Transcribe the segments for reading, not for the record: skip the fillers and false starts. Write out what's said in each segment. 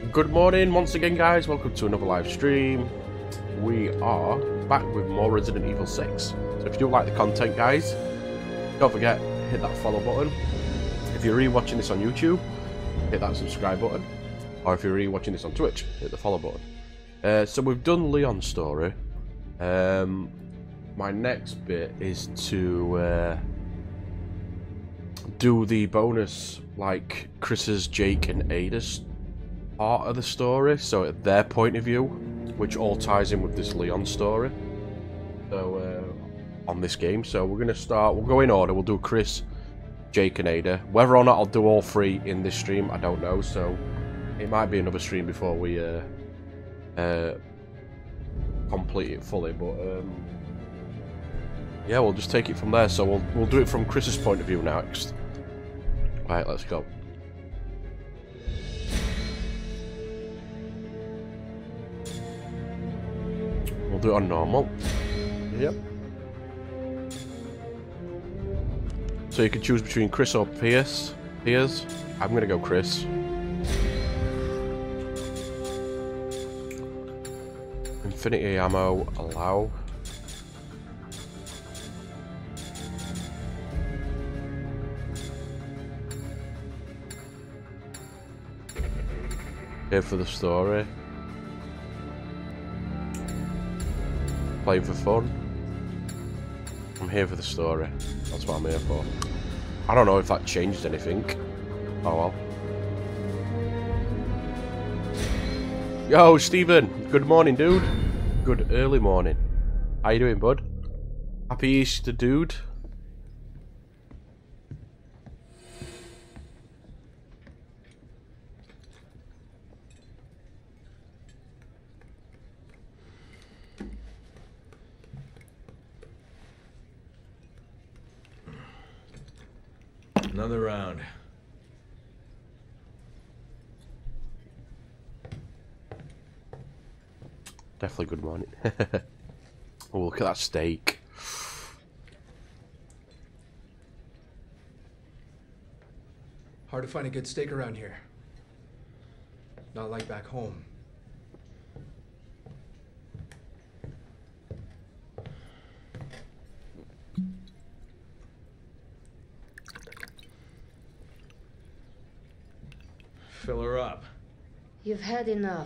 Good morning once again, guys. Welcome to another live stream. We are back with more Resident Evil 6. So if you do like the content, guys, don't forget, hit that follow button. If you're re-watching this on YouTube, hit that subscribe button. Or if you're re-watching this on Twitch, hit the follow button. So we've done Leon's story. My next bit is to do the bonus, like Chris's, Jake and Ada's part of the story, so at their point of view, which all ties in with this Leon story. So on this game, so we're gonna start. We'll go in order. We'll do Chris, Jake and Ada. Whether or not I'll do all three in this stream, I don't know. So it might be another stream before we complete it fully. But yeah, we'll just take it from there. So we'll do it from Chris's point of view next. Right, let's go. We'll do it on normal. Yep. So you can choose between Chris or Piers. I'm gonna go Chris. Infinity ammo, allow. Here for the story. Playing for fun. I'm here for the story. That's what I'm here for. I don't know if that changed anything. Oh well. Yo, Stephen. Good morning, dude. Good early morning. How you doing, bud? Happy Easter, dude. Another round. Definitely good morning. Oh, look at that steak. Hard to find a good steak around here. Not like back home. Fill her up. You've had enough.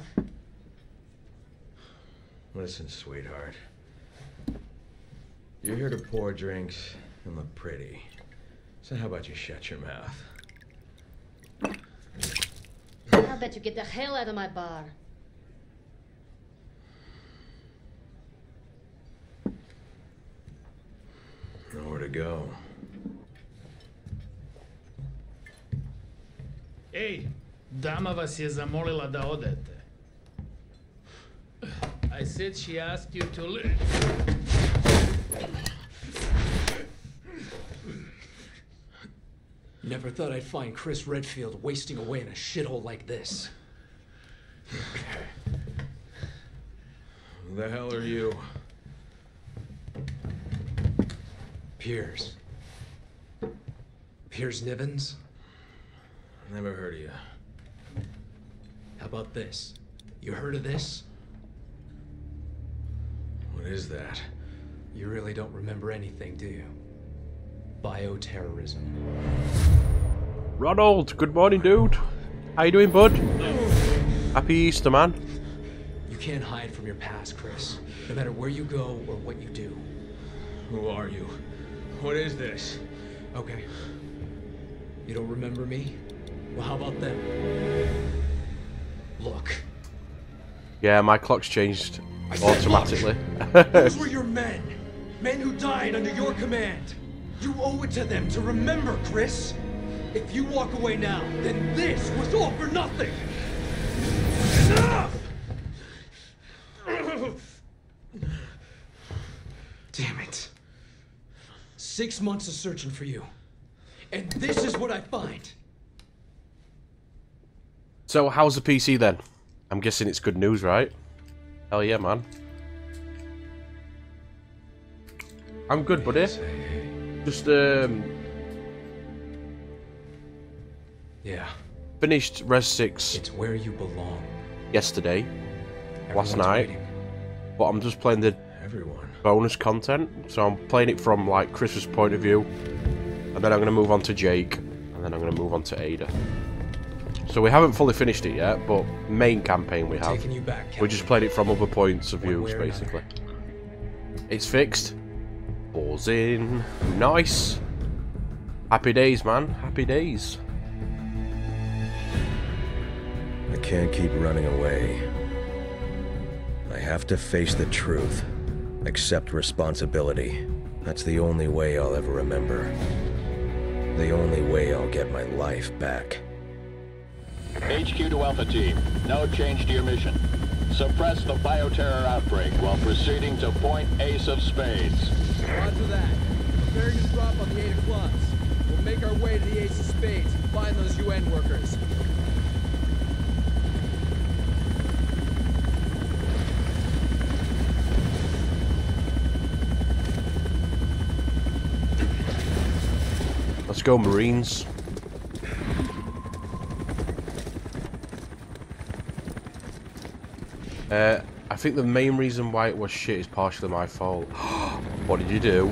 Listen, sweetheart. You're here to pour drinks and look pretty. So how about you shut your mouth? How about you get the hell out of my bar? Nowhere to go. Ej, dama vas je zamolila da odete. I said she asked you to leave. Never thought I'd find Chris Redfield wasting away in a shithole like this. Who the hell are you? Piers. Piers Nivens? Never heard of you. How about this? You heard of this? What is that? You really don't remember anything, do you? Bioterrorism. Ronald, good morning, dude. How you doing, bud? Happy Easter, man. You can't hide from your past, Chris. No matter where you go or what you do. Who are you? What is this? Okay. You don't remember me? Well, how about them? Look. Yeah, my clock's changed automatically. Those were your men. Men who died under your command. You owe it to them to remember, Chris. If you walk away now, then this was all for nothing. Enough! Damn it. 6 months of searching for you. And this is what I find. So, how's the PC then? I'm guessing it's good news, right? Hell yeah, man. I'm good, buddy. Just, Yeah. finished Res 6. It's where you belong. yesterday, last Everyone's night, waiting. but I'm just playing the Everyone. bonus content, so I'm playing it from like Chris's point of view, and then I'm going to move on to Jake, and then I'm going to move on to Ada. So we haven't fully finished it yet, but main campaign we have. Taking you back, We just played it from other points of One views, way or another. basically. It's fixed. Pause in. Nice. Happy days, man. Happy days. I can't keep running away. I have to face the truth. Accept responsibility. That's the only way I'll ever remember. The only way I'll get my life back. HQ to Alpha Team. No change to your mission. Suppress the bioterror outbreak while proceeding to point Ace of Spades. Roger that. Preparing to drop on the 8 of Clubs. We'll make our way to the Ace of Spades and find those UN workers. Let's go, Marines. I think the main reason why it was shit is partially my fault. What did you do?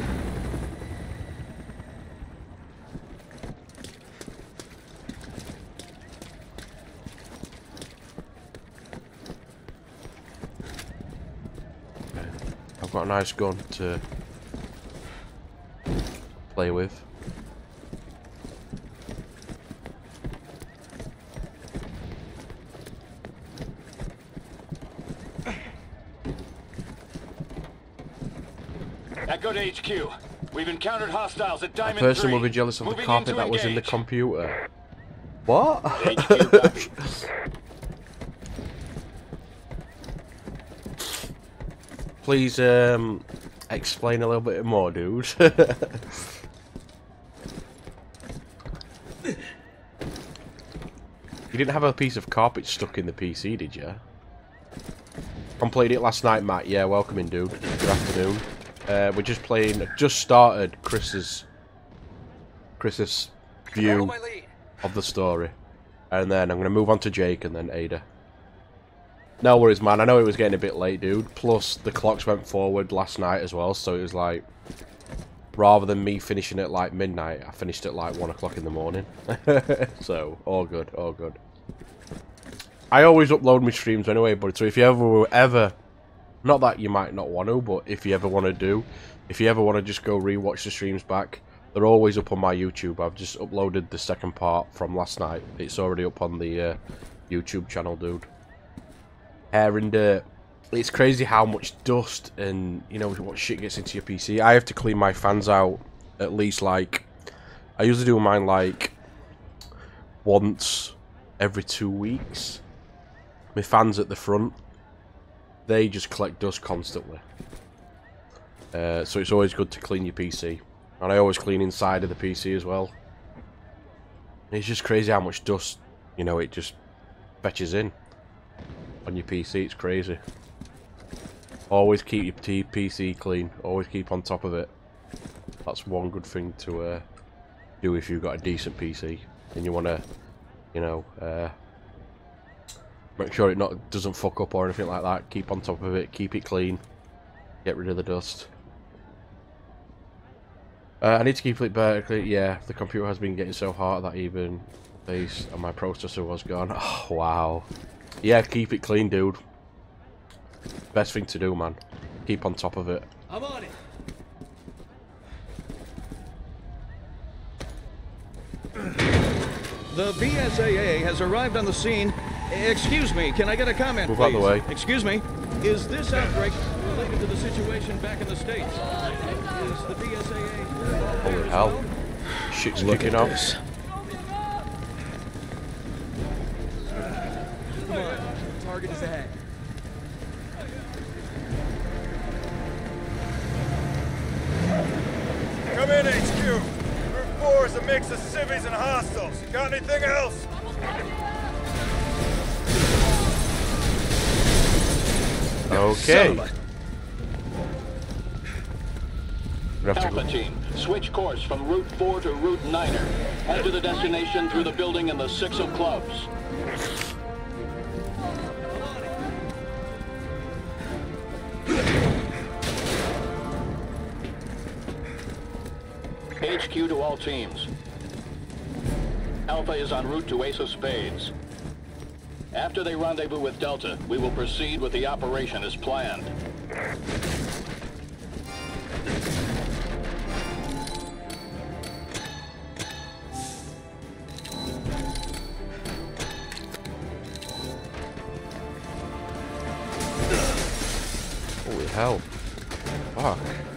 I've got a nice gun to play with. Echo to HQ. We've encountered hostiles at A Diamond person 3. will be jealous of the Moving carpet in to that was in the engage. computer. What? HQ back. Please, explain a little bit more, dude. You didn't have a piece of carpet stuck in the PC, did you? Completed it last night, Matt. Yeah, welcome in, dude. Good afternoon. We're just playing. Just started Chris's view of the story, and then I'm gonna move on to Jake and then Ada. No worries, man. I know it was getting a bit late, dude. Plus, the clocks went forward last night as well, so it was like, rather than me finishing at like midnight, I finished at like 1 o'clock in the morning. So, all good, all good. I always upload my streams anyway, but so if you ever, not that you might not want to, but if you ever want to if you ever want to just go rewatch the streams back, they're always up on my YouTube. I've just uploaded the second part from last night. It's already up on the YouTube channel, dude. And it's crazy how much dust and, you know, what shit gets into your PC. I have to clean my fans out at least, like, I usually do mine like once every 2 weeks. My fans at the front, they just collect dust constantly. So it's always good to clean your PC. And I always clean inside of the PC as well. It's just crazy how much dust, you know, it just fetches in on your PC. It's crazy. Always keep your PC clean. Always keep on top of it. That's one good thing to do if you've got a decent PC and you want to, you know, make sure it doesn't fuck up or anything like that. Keep on top of it. Keep it clean. Get rid of the dust. I need to keep it better. Yeah, the computer has been getting so hot that even base and my processor was gone. Oh, wow. Yeah, keep it clean, dude. Best thing to do, man. Keep on top of it. I'm on it. The BSAA has arrived on the scene. Excuse me, can I get a comment, Move please? out the way. Excuse me. Is this outbreak related to the situation back in the States? Is the BSAA... Holy hell. Shit's Look kicking at off. this. Come on. Target is ahead. Come in, HQ. Group 4 is a mix of civvies and hostiles. Got anything else? Okay. We have to Alpha go. Team, switch course from Route 4 to Route 9er. Head to the destination through the building in the 6 of Clubs. HQ to all teams. Alpha is en route to Ace of Spades. After they rendezvous with Delta, we will proceed with the operation as planned. Holy hell. Fuck.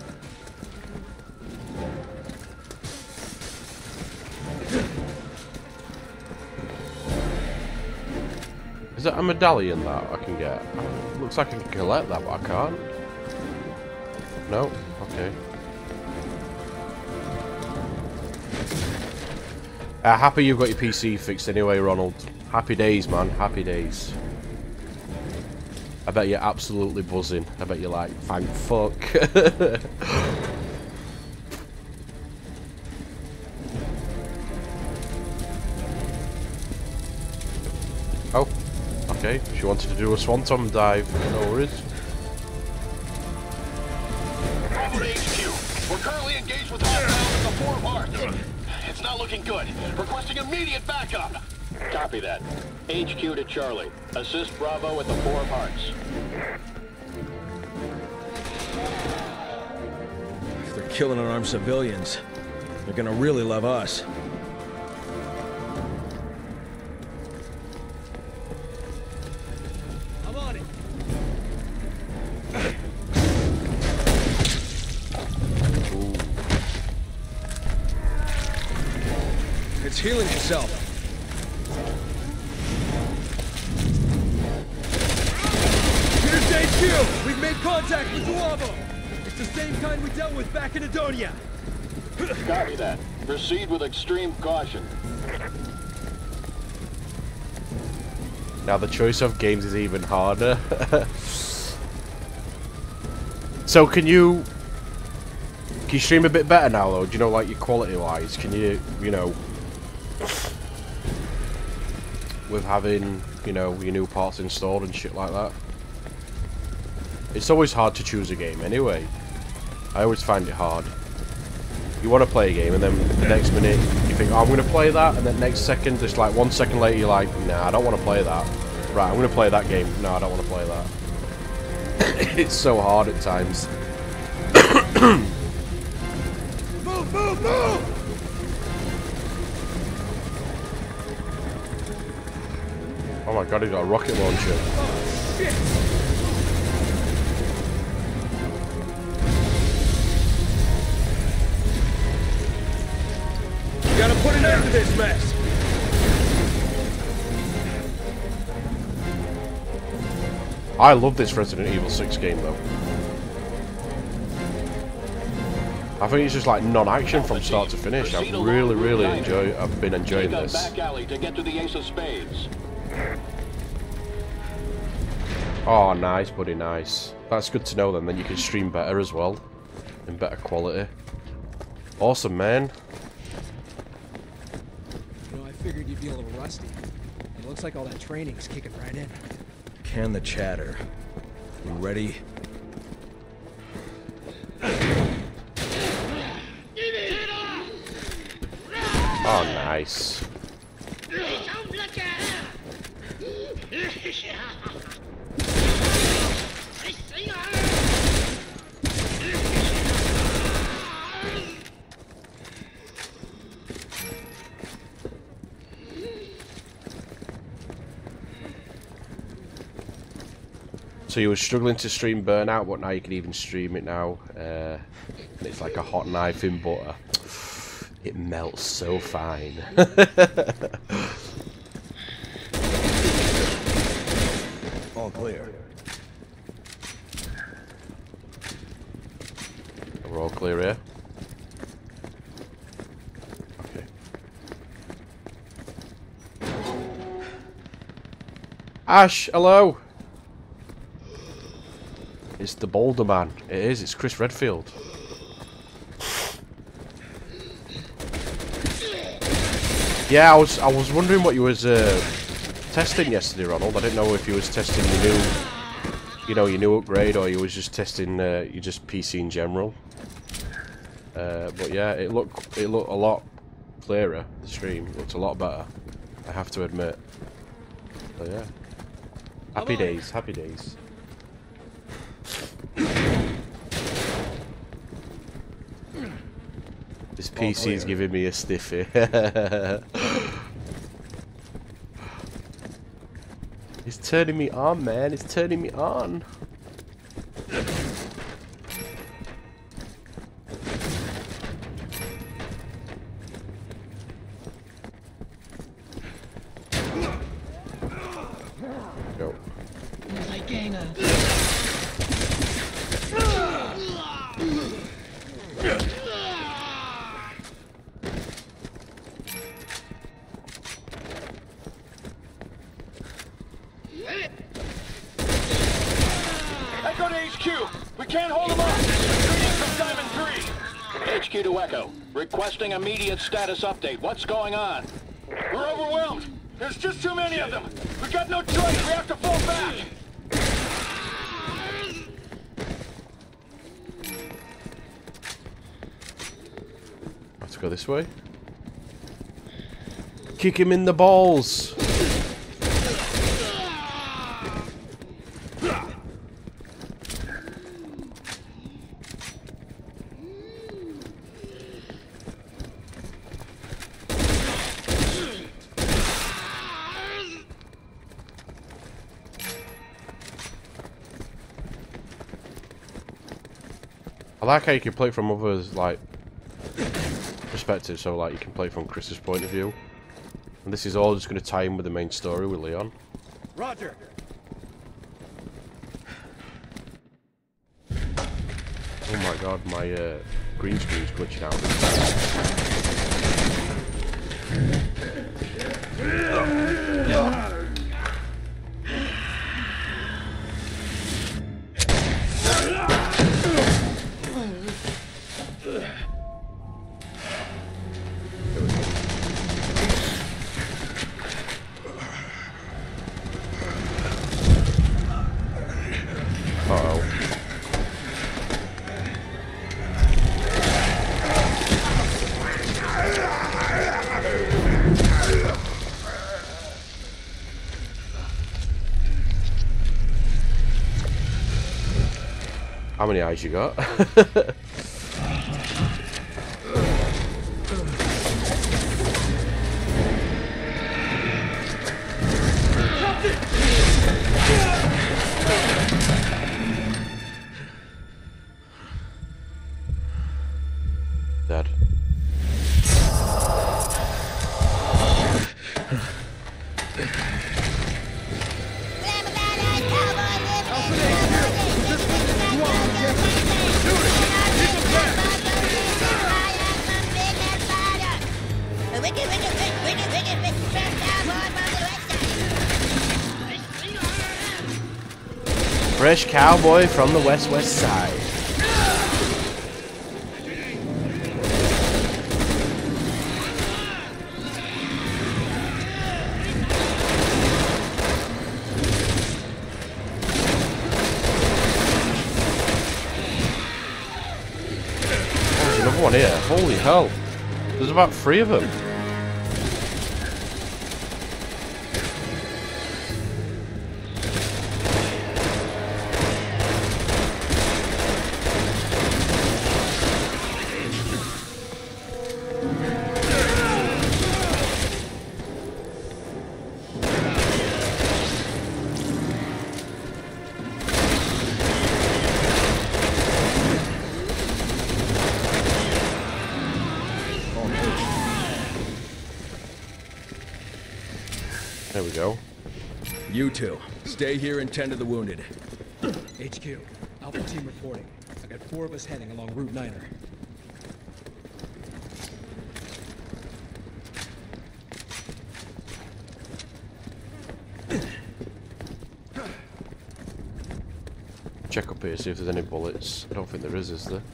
Is that a medallion that I can get? Looks like I can collect that, but I can't. No? Okay. Happy you've got your PC fixed anyway, Ronald. Happy days, man. Happy days. I bet you're absolutely buzzing. I bet you're like, thank fuck. Oh, okay. She wanted to do a swanton dive. No worries. Bravo to HQ. We're currently engaged with hostiles at the Four Hearts. It's not looking good. Requesting immediate backup. Copy that. HQ to Charlie. Assist Bravo at the Four Hearts. If they're killing unarmed civilians, they're gonna really love us. I'm on it. It's healing itself. HQ! We've made contact with Duavo! It's the same kind we dealt with back in Adonia! Copy that. Proceed with extreme caution. Now the choice of games is even harder. So can you stream a bit better now though? Do you know, like, your quality wise? Can you, you know, with having, you know, your new parts installed and shit like that? It's always hard to choose a game anyway. I always find it hard. You want to play a game and then the next minute you think, oh, I'm going to play that, and then next second, just like 1 second later, you're like, nah, I don't want to play that. Right, I'm going to play that game. No, I don't want to play that. It's so hard at times. Move, move, move! Oh my god, he's got a rocket launcher. Oh, shit! You gotta put an end to this mess! I love this Resident Evil 6 game though. I think it's just like non-action from start to finish. I've really been enjoying this. Back alley to get to the Ace of Spades. Oh, nice, buddy, nice. That's good to know then. Then you can stream better as well, in better quality. Awesome, man. You know, I figured you'd be a little rusty. It looks like all that training's kicking right in. Can the chatter. You ready? Oh, nice. So you were struggling to stream Burnout, but now you can even stream it now. And it's like a hot knife in butter. It melts so fine. All clear. We're all clear here. Okay. Ash, hello. It's the Boulder Man. It is. It's Chris Redfield. Yeah, I was wondering what you was testing yesterday, Ronald. I didn't know if you was testing your new, you know, your new upgrade, or you was just testing your just PC in general. But yeah, it looked a lot clearer. The stream looked a lot better, I have to admit. So yeah, happy days, happy days. This PC is giving me a stiffy. It's turning me on, man. It's turning me on. Go. Echo to HQ. We can't hold them up. Retreating from Diamond 3. HQ to Echo. Requesting immediate status update. What's going on? We're overwhelmed. There's just too many of them. We got no choice. We have to fall back. Let's go this way. Kick him in the balls. I like how you can play from others, like, perspectives, so like you can play from Chris's point of view. And this is all just going to tie in with the main story with Leon. Roger. Oh my god, my green screen's glitching out. How many eyes you got? Dead. Fresh cowboy from the west side. There's another one here. Holy hell. There's about 3 of them. There we go. You two, stay here and tend to the wounded. HQ, Alpha Team reporting. I got 4 of us heading along Route 9er. Check up here, see if there's any bullets. I don't think there is there?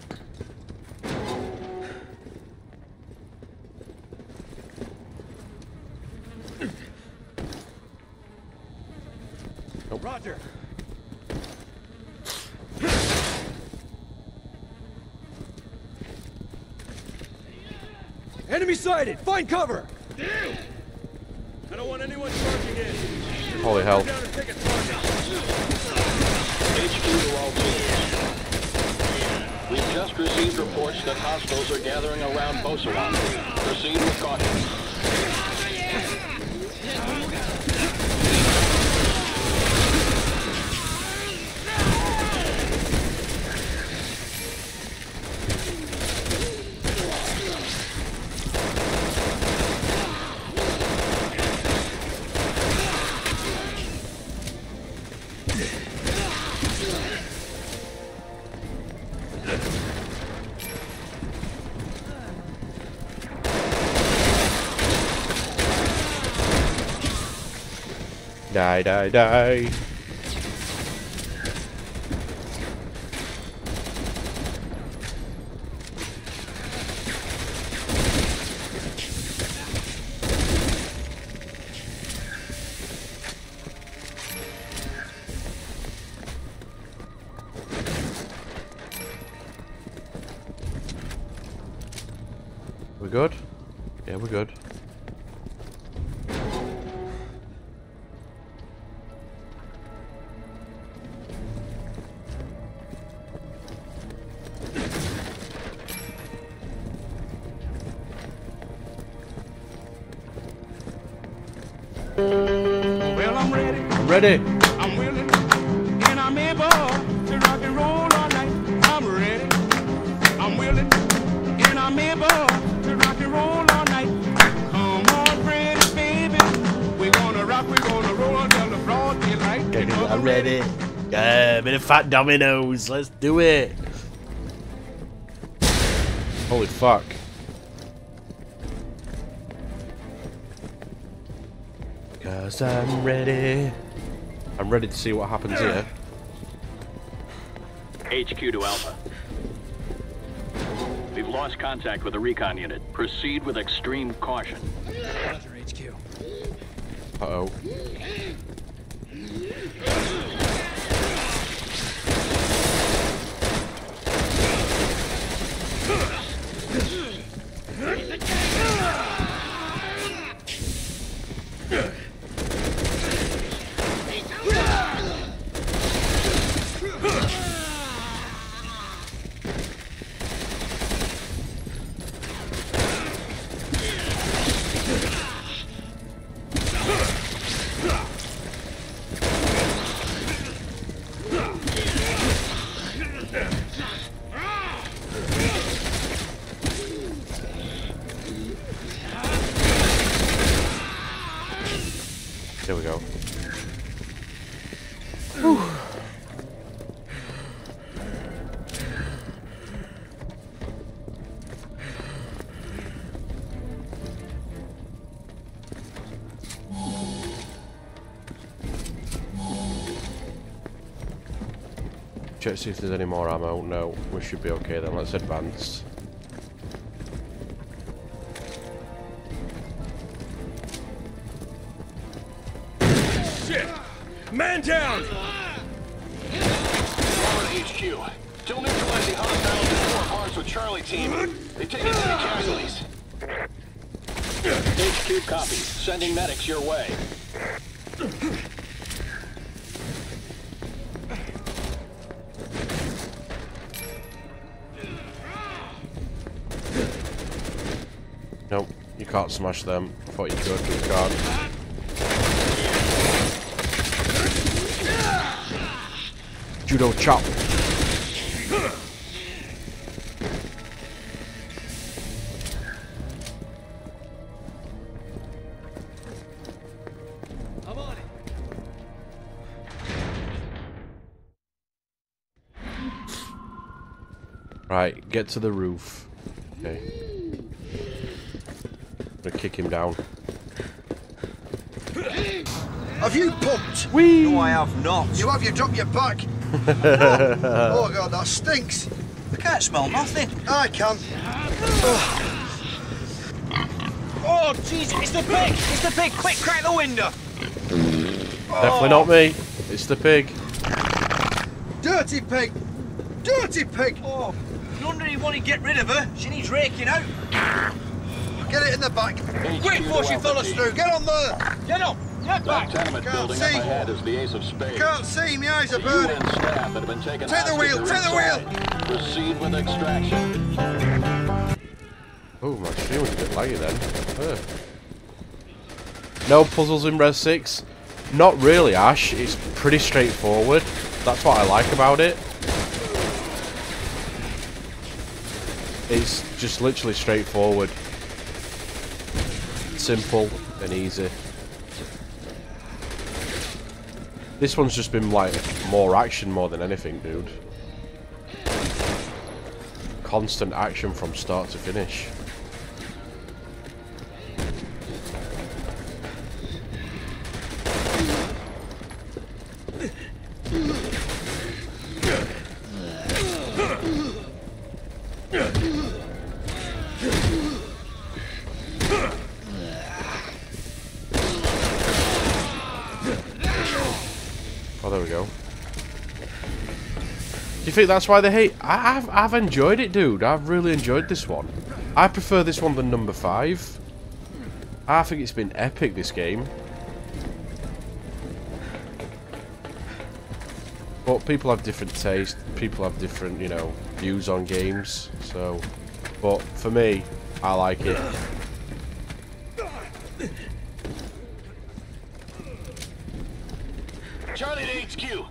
Nope. Roger. Enemy sighted! Find cover! I don't want anyone charging in. Holy hell. Down and take a target. HQ to all teams. We've just received reports that hostiles are gathering around Bosawan. Proceed with caution. Die, die, die. We good? Yeah, we're good. Well, I'm ready. I'm ready. I'm willing. And I'm able to rock and roll all night. I'm ready. I'm willing. And I'm able to rock and roll all night. Come on, pretty baby. We're gonna rock, we're gonna roll until the broad daylight. I'm ready. Yeah, bit of Fat Dominoes. Let's do it. Holy fuck. Cause I'm ready. I'm ready to see what happens here. HQ to Alpha. We've lost contact with the recon unit. Proceed with extreme caution. Roger, HQ. Uh-oh. There we go. Whew. Check to see if there's any more ammo. No, we should be okay then. Let's advance. Shit! Man down! HQ. Still neutralizing hostiles in 4 parts with Charlie team. They've taken many casualties. HQ copy. Sending medics your way. Nope, you can't smash them. I thought you could, but you can't. Judo chop. I'm on it. Right, get to the roof. Okay. I'm gonna kick him down. Have you pumped? Whee! No, I have not. You have, you dropped your back. Oh god, that stinks. I can't smell nothing. I can. Oh jeez, it's the pig! It's the pig! Quick, crack the window! Definitely not me. It's the pig. Dirty pig! Dirty pig! Oh, no wonder you want to get rid of her. She needs raking out. Get it in the back. Quick before she follows through. Get on there. Get up! Get That back! tenement Can't building see. up ahead is the Ace of Spades. Can't see. My eyes are The burning. UN staff that have been taken Take the hostage wheel, are take the wheel. inside. Proceed with extraction. Oh, my stream was a bit laggy then. No puzzles in Res 6? Not really, Ash. It's pretty straightforward. That's what I like about it. It's just literally straightforward. Simple and easy. This one's just been like more action more than anything, dude. Constant action from start to finish. Oh, there we go. Do you think that's why they hate? I've enjoyed it, dude. I've really enjoyed this one. I prefer this one than number 5. I think it's been epic, this game. But people have different tastes. People have different, you know, views on games. So, but for me, I like it. Charlie to HQ.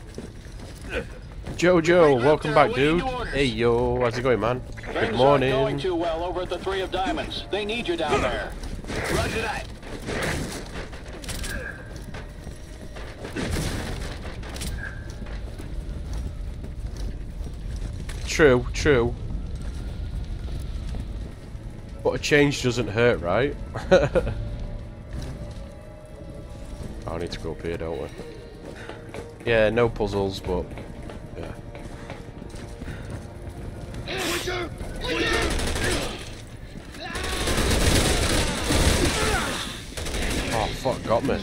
Jojo, welcome back, dude. Hey, yo, how's it going, man? Good morning. Things aren't going too well over at the Three of Diamonds. They need you down there. Roger that. True, true. But a change doesn't hurt, right? I need to go up here, don't we? Yeah, no puzzles, but yeah. Oh fuck, got me.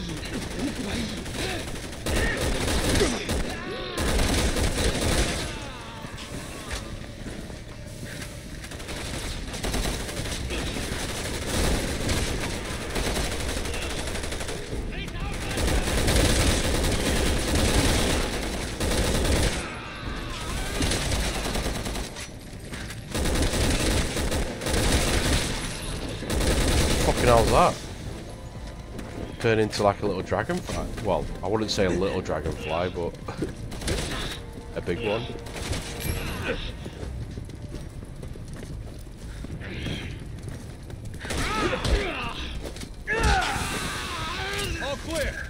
Fucking hell's that? Turn into like a little dragonfly. Well, I wouldn't say a little dragonfly, but a big one. All clear.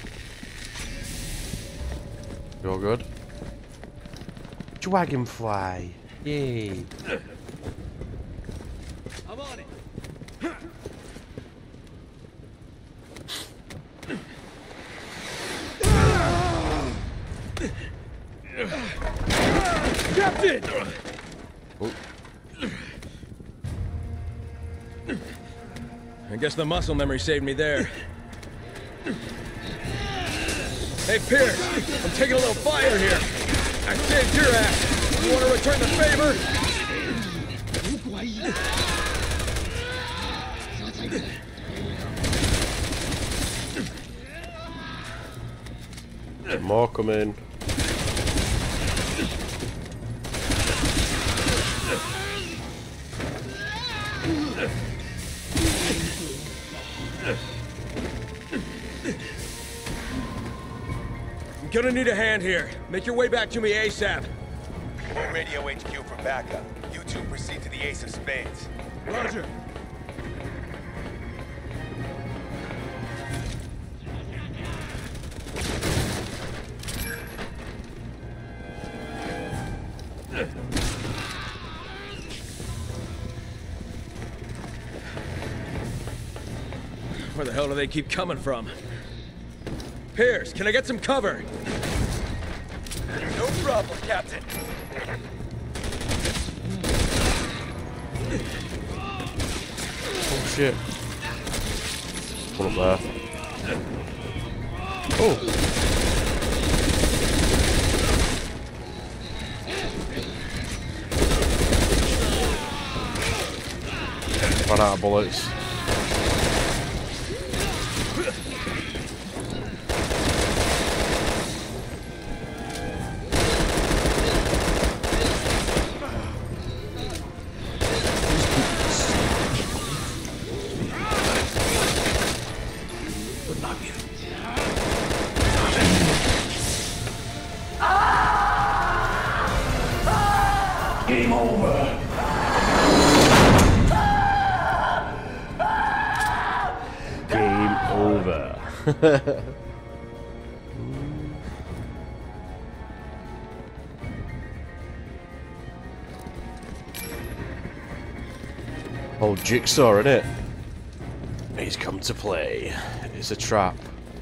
You all good? Dragonfly. Yay. I'm on it. Captain! Oh. I guess the muscle memory saved me there. Hey, Pierce, I'm taking a little fire here. I saved your ass. You want to return the favor? More coming. I'm gonna need a hand here. Make your way back to me ASAP. We'll radio HQ for backup. You two proceed to the Ace of Spades. Roger. Where the hell do they keep coming from? Pierce, can I get some cover? No problem, Captain. Oh shit. One up there. Oh. Run out of bullets. Game over. Game over. Old Jigsaw, innit? He's come to play. It's a trap.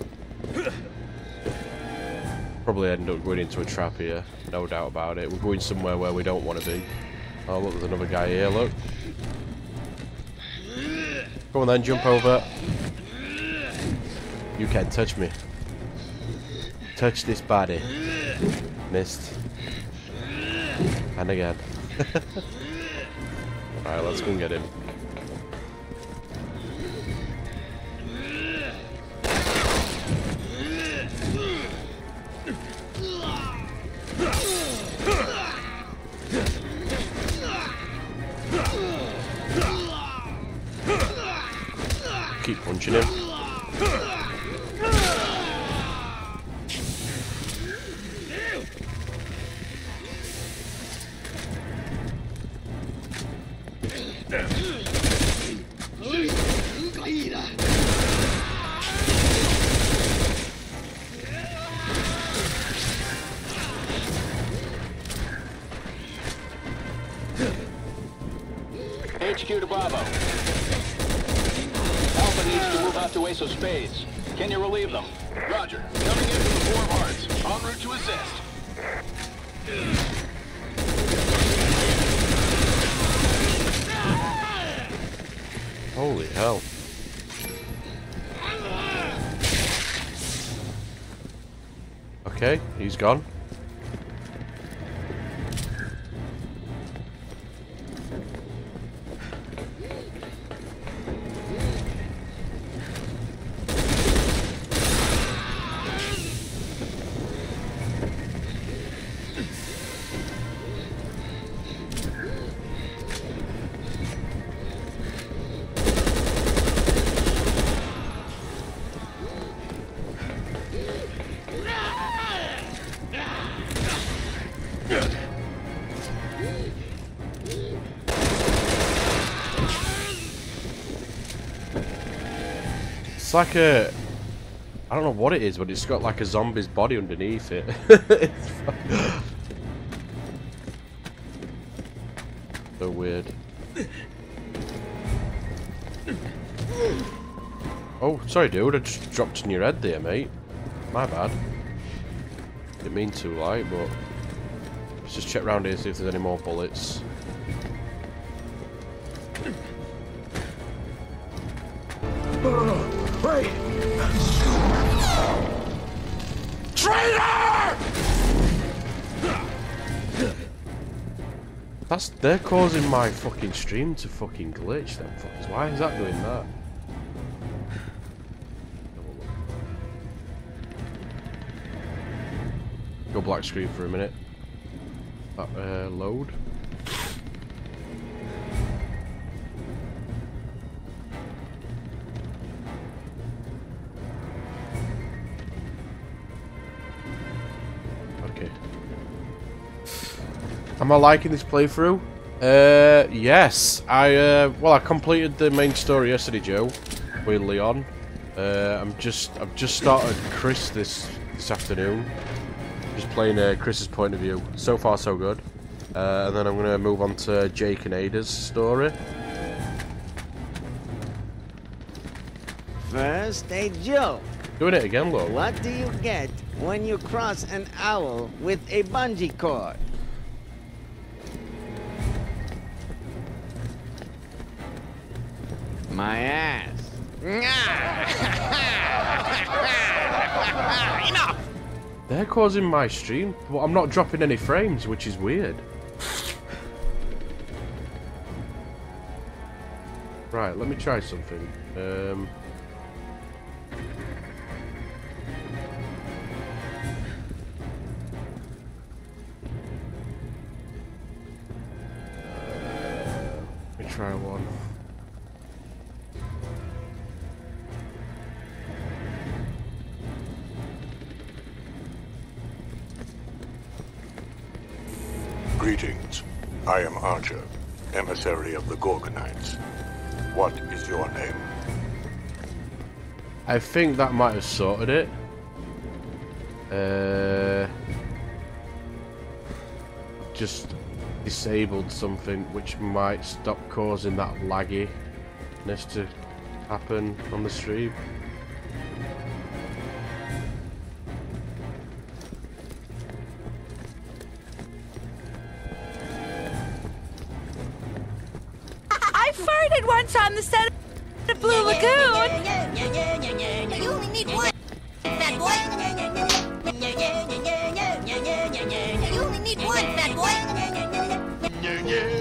Probably end up going into a trap here, no doubt about it. We're going somewhere where we don't want to be. Oh look, there's another guy here, look. Go on then, jump over. You can't touch me. Touch this body. Missed. And again. Alright, let's go and get him. Keep punching him. HQ to Bravo. Alpha needs to move out to Ace of Spades. Can you relieve them? Roger. Coming in from the Four of Hearts. En route to assist. Holy hell. Okay, he's gone. It's like a... I don't know what it is, but it's got like a zombie's body underneath it. So weird. Oh, sorry dude, I just dropped in your head there, mate. My bad. Didn't mean to, like, but... Let's just check around here, see if there's any more bullets. Wait! Traitor! They're causing my fucking stream to fucking glitch, them fuckers. Why is that doing that? Go black screen for a minute. Load. Okay. Am I liking this playthrough? Yes. I completed the main story yesterday, Joe, with Leon. I've just started Chris this afternoon. Just playing Chris's point of view. So far, so good. And then I'm going to move on to Jake and Ada's story. First, hey Joe. Doing it again, look. What do you get when you cross an owl with a bungee cord? My ass. Enough! They're causing my stream, but I'm not dropping any frames, which is weird. Right, let me try something. Let me try one. Greetings. I am Archer, emissary of the Gorgonites. What is your name? I think that might have sorted it. Just disabled something which might stop causing that lagginess to happen on the stream. I farted once on the set of Blue Lagoon. You only need one, fat boy. You only need one, fat boy. You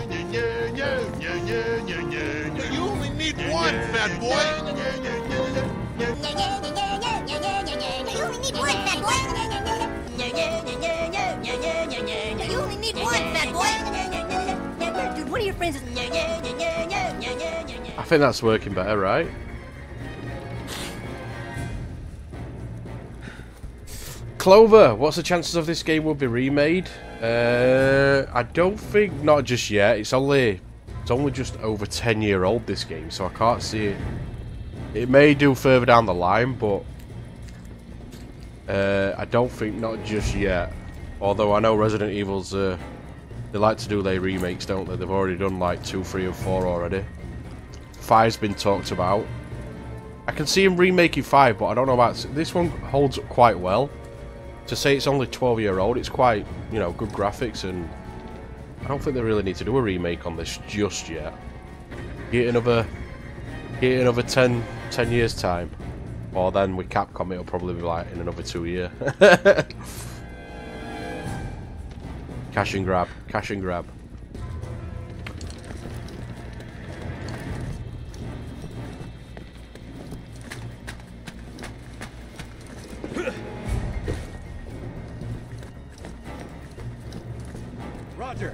only need one, fat boy. You only need one, fat boy. You only need one, fat boy. Dude, one of your friends is. I think that's working better, right? Clover, what's the chances of this game will be remade? I don't think, not just yet. It's only just over 10-year-old, this game, so I can't see it. It may do further down the line, but I don't think not just yet. Although I know Resident Evil's they like to do their remakes, don't they? They've already done like 2, 3, and 4 already. 5's been talked about. I can see him remaking 5, but I don't know about this one. Holds up quite well. To say it's only 12-year-old, it's quite, you know, good graphics, and I don't think they really need to do a remake on this just yet. Get another 10 years time, or then with Capcom it'll probably be like in another 2 years. Cash and grab, cash and grab. Roger.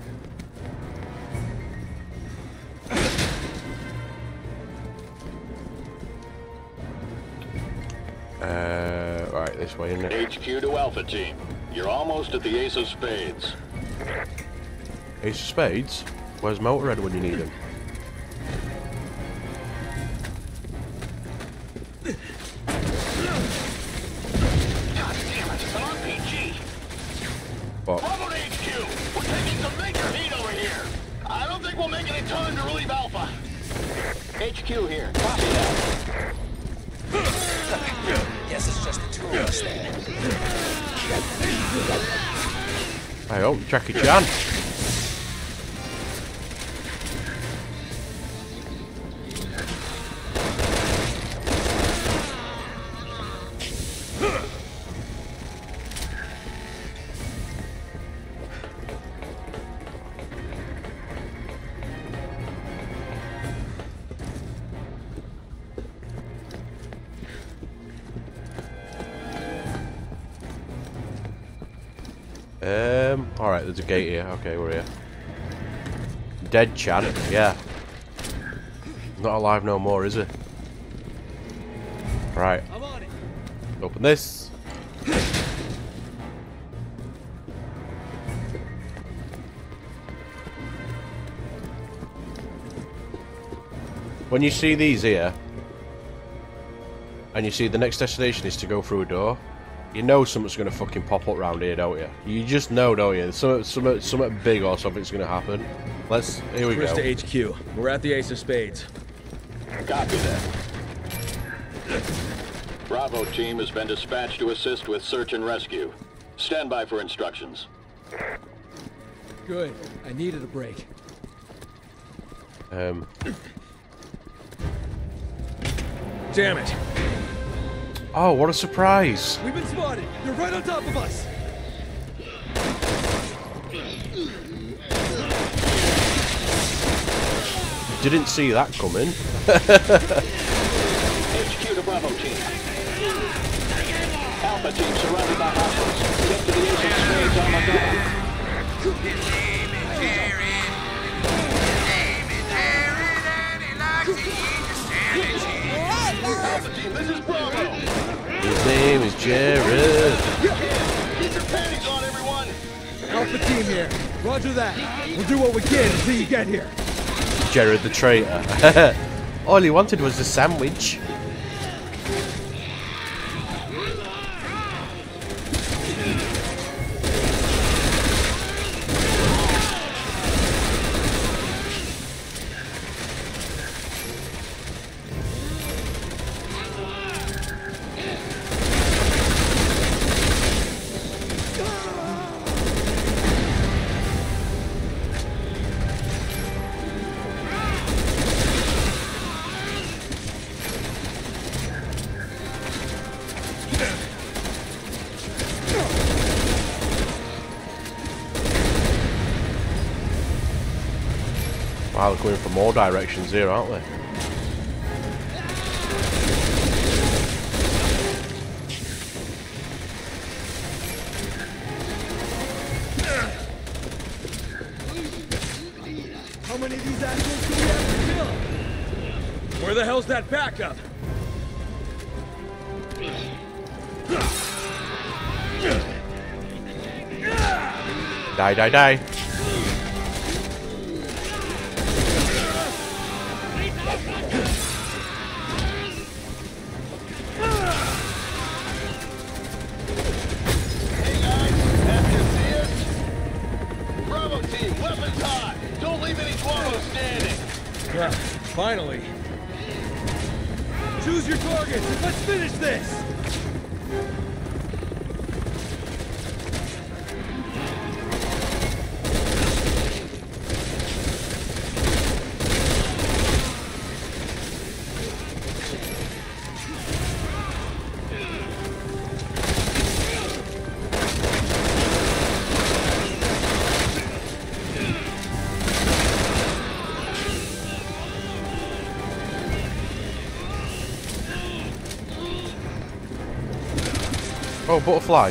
Right, this way, isn't it? HQ to Alpha Team. You're almost at the Ace of Spades. Ace of Spades? Where's Motorhead when you need him? God damn it, an RPG! What? Bravo to HQ! We're taking some major heat over here! I don't think we'll make it in time to relieve Alpha. HQ here. Copy that. Guess it's just the two of us then. I hope, Jackie Chan. Alright, there's a gate here. Okay, we're here. Dead Chan, yeah. Not alive no more, is he? Right. Open this. When you see these here, and you see the next destination is to go through a door, you know something's going to fucking pop up round here, don't you? You just know, don't you? Something big or something's going to happen. Here we go. Chris to HQ. We're at the Ace of Spades. Copy that. Bravo team has been dispatched to assist with search and rescue. Stand by for instructions. Good. I needed a break. Damn it. Oh, what a surprise. We've been spotted. They're right on top of us. Didn't see that coming. HQ to Bravo team. Alpha team surrounded by hostiles. Get to the agent spades on the Alpha team, this is Bravo. His name is Jared. Keep your panties on, everyone. Alpha team here. Roger that. We'll do what we can until you get here. Jared the traitor. All he wanted was a sandwich. Wow, they're coming from all directions here, aren't they? How many of these assholes do we have to kill? Where the hell's that backup? Die, die, die. Yeah, finally. Choose your targets and let's finish this! Oh, butterfly.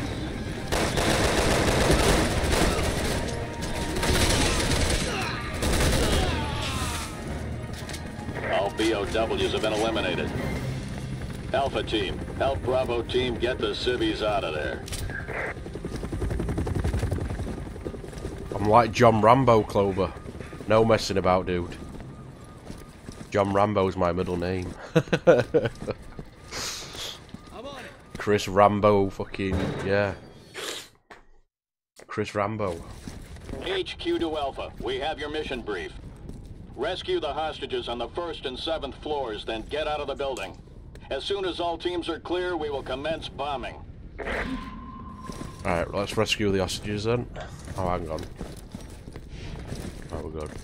All BOWs have been eliminated. Alpha team, help Bravo team get the civvies out of there. I'm like John Rambo, Clover. No messing about, dude. John Rambo's my middle name. Chris Rambo, fucking, yeah. Chris Rambo. HQ to Alpha, we have your mission brief. Rescue the hostages on the 1st and 7th floors, then get out of the building. As soon as all teams are clear, we will commence bombing. Alright, let's rescue the hostages then. Oh, hang on. Oh, we're good.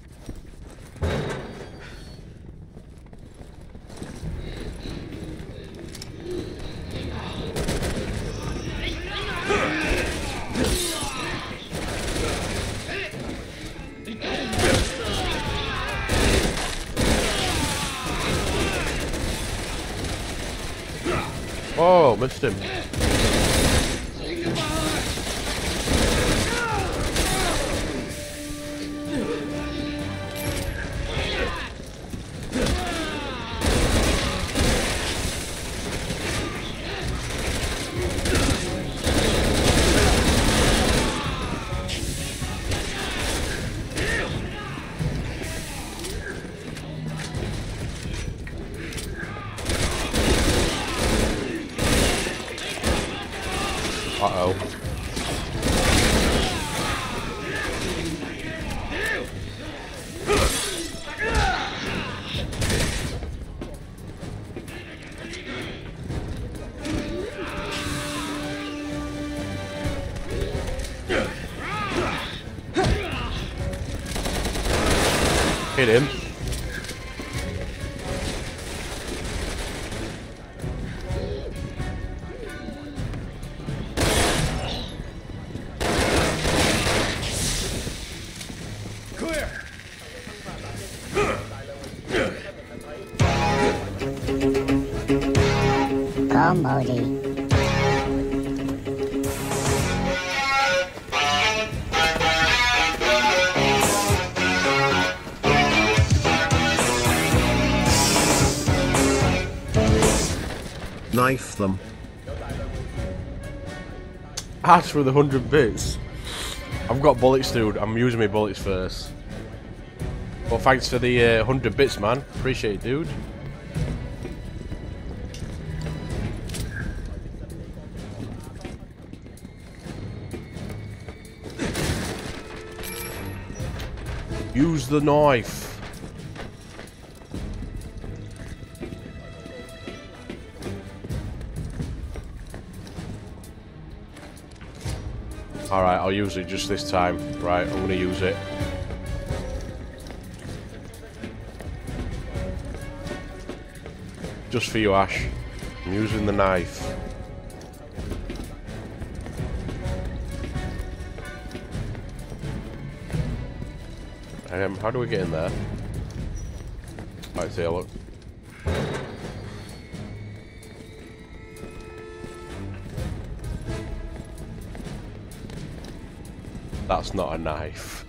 Oh, missed him. Uh-oh. Hit him. somebody. Knife them. Ask for the 100 bits. I've got bullets, dude. I'm using my bullets first. Well, thanks for the 100 bits, man. Appreciate it, dude. Use the knife. Alright, I'll use it just this time. Right, I'm gonna use it. Just for you, Ash. I'm using the knife. How do we get in there? Right, see, look. That's not a knife.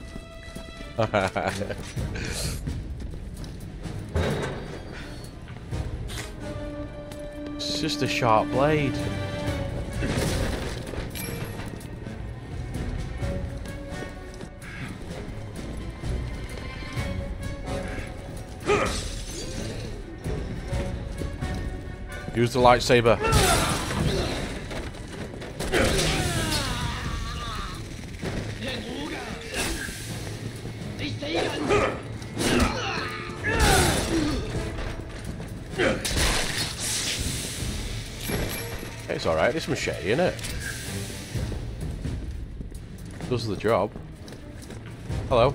It's just a sharp blade. Use the lightsaber. It's alright, it's machete, innit? Does the job. Hello.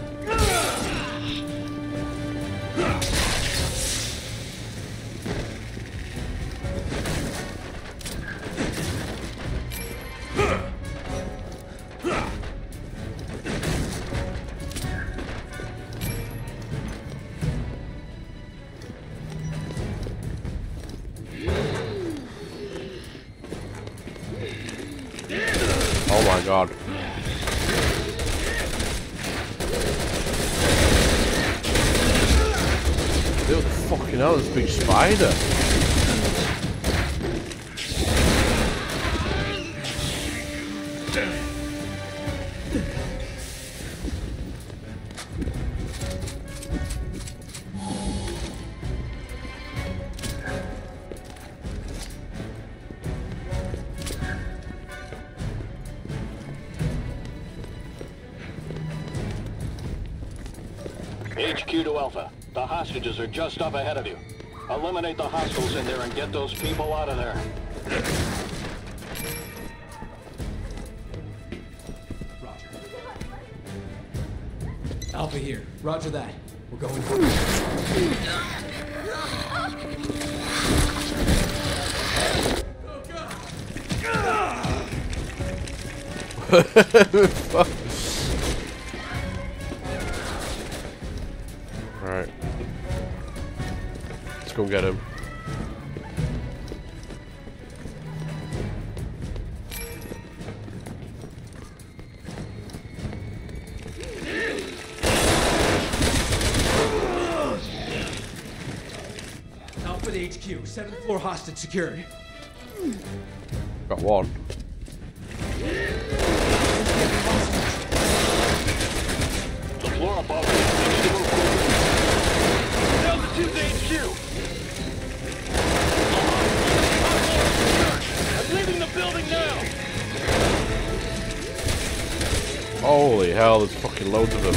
Oh my god. Dude, fucking hell, this big spider. HQ to Alpha. The hostages are just up ahead of you. Eliminate the hostiles in there and get those people out of there. Roger. Alpha here. Roger that. We're going Fuck. Right. Let's go get him. Alpha to HQ. 7th floor hostage secured. Got one. The floor above you needs to move forward. Altitude to HQ. I'm leaving the building now. Holy hell, there's fucking loads of them.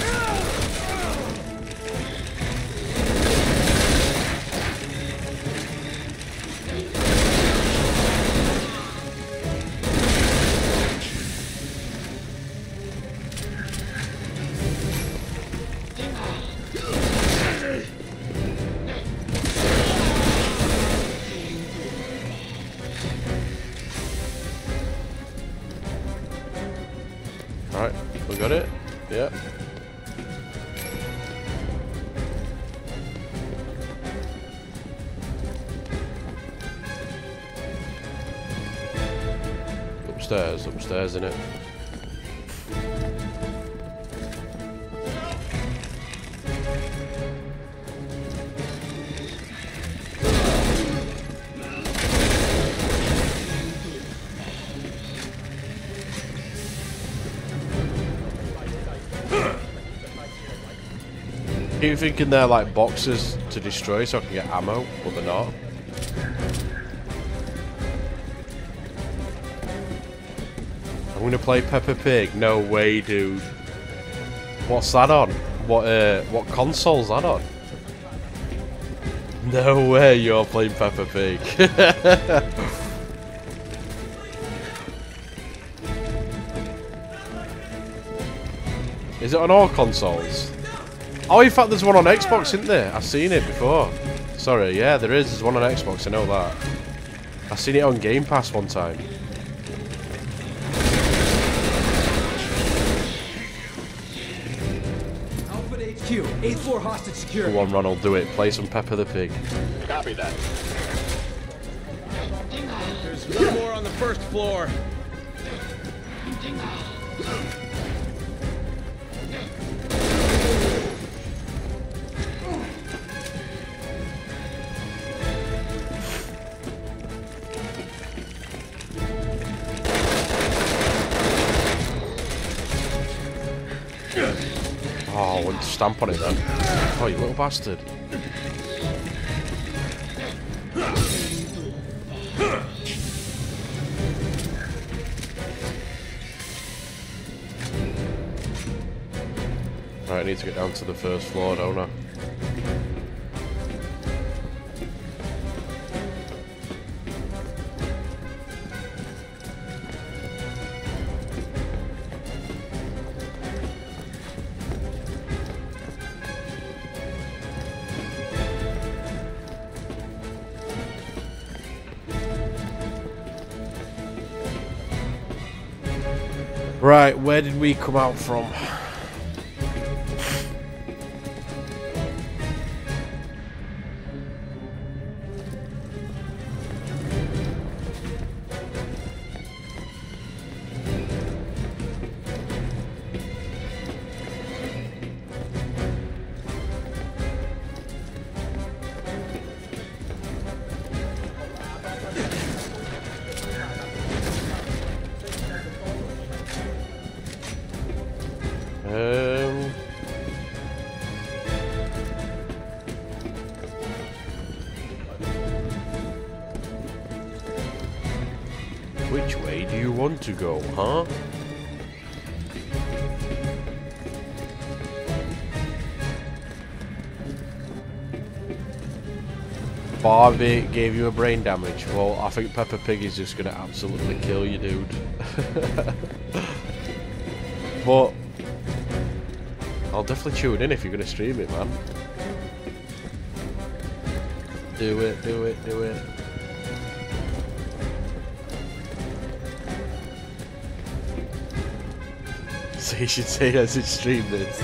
Alright, we got it? Yeah. upstairs? Upstairs, innit? Keep thinking they're like boxes to destroy so I can get ammo, but they're not. I'm gonna play Peppa Pig. No way, dude. What's that on? What console's that on? No way you're playing Peppa Pig. Is it on all consoles? Oh, in fact, there's one on Xbox, isn't there? I've seen it before. Sorry, yeah, there is. There's one on Xbox, I know that. I've seen it on Game Pass one time. Alpha HQ, 8-4 hostage security. Go on, Ronald, do it. Play some Peppa the Pig. Copy that. There's one more on the first floor. Oh, I wouldn't stamp on it then. Oh, you little bastard. Right, I need to get down to the first floor, don't I? Right, where did we come out from? Which way do you want to go, huh? Barbie gave you a brain damage. Well, I think Peppa Pig is just gonna absolutely kill you, dude. But I'll definitely tune in if you're gonna stream it, man. Do it, do it, do it. So you should say as it stream this.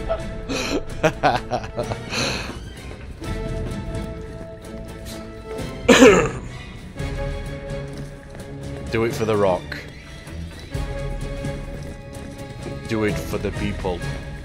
Do it for the Rock. Do it for the people.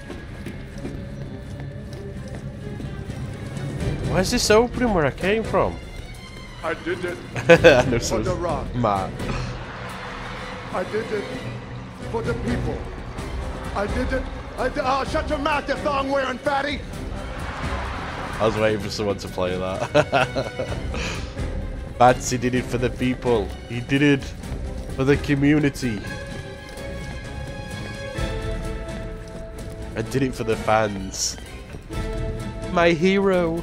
Where's this opening where I came from? I did it for the Rock. Matt. I did it for the people. I did it. Shut your mouth, you thong-wearing fatty! I was waiting for someone to play that. Batsy did it for the people. He did it for the community. I did it for the fans. My hero.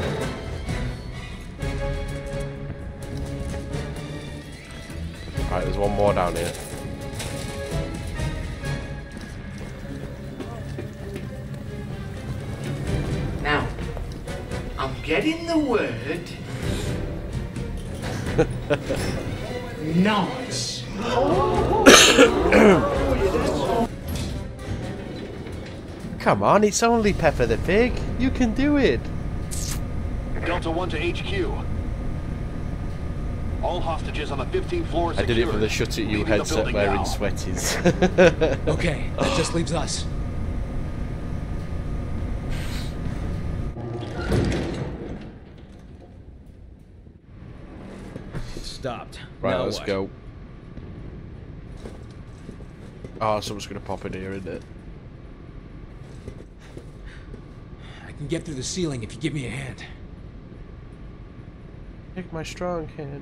Alright, there's one more down here. Now, I'm getting the word. Nice. Come on, it's only Peppa the Pig. You can do it. Delta 1 to HQ. All hostages on the 15th floor I did it for the shut at you headset wearing sweaties. Okay, that just leaves us. Stopped. Right, Now let's what? go. Oh, someone's gonna pop in here, isn't it? I can get through the ceiling if you give me a hand. Take my strong hand.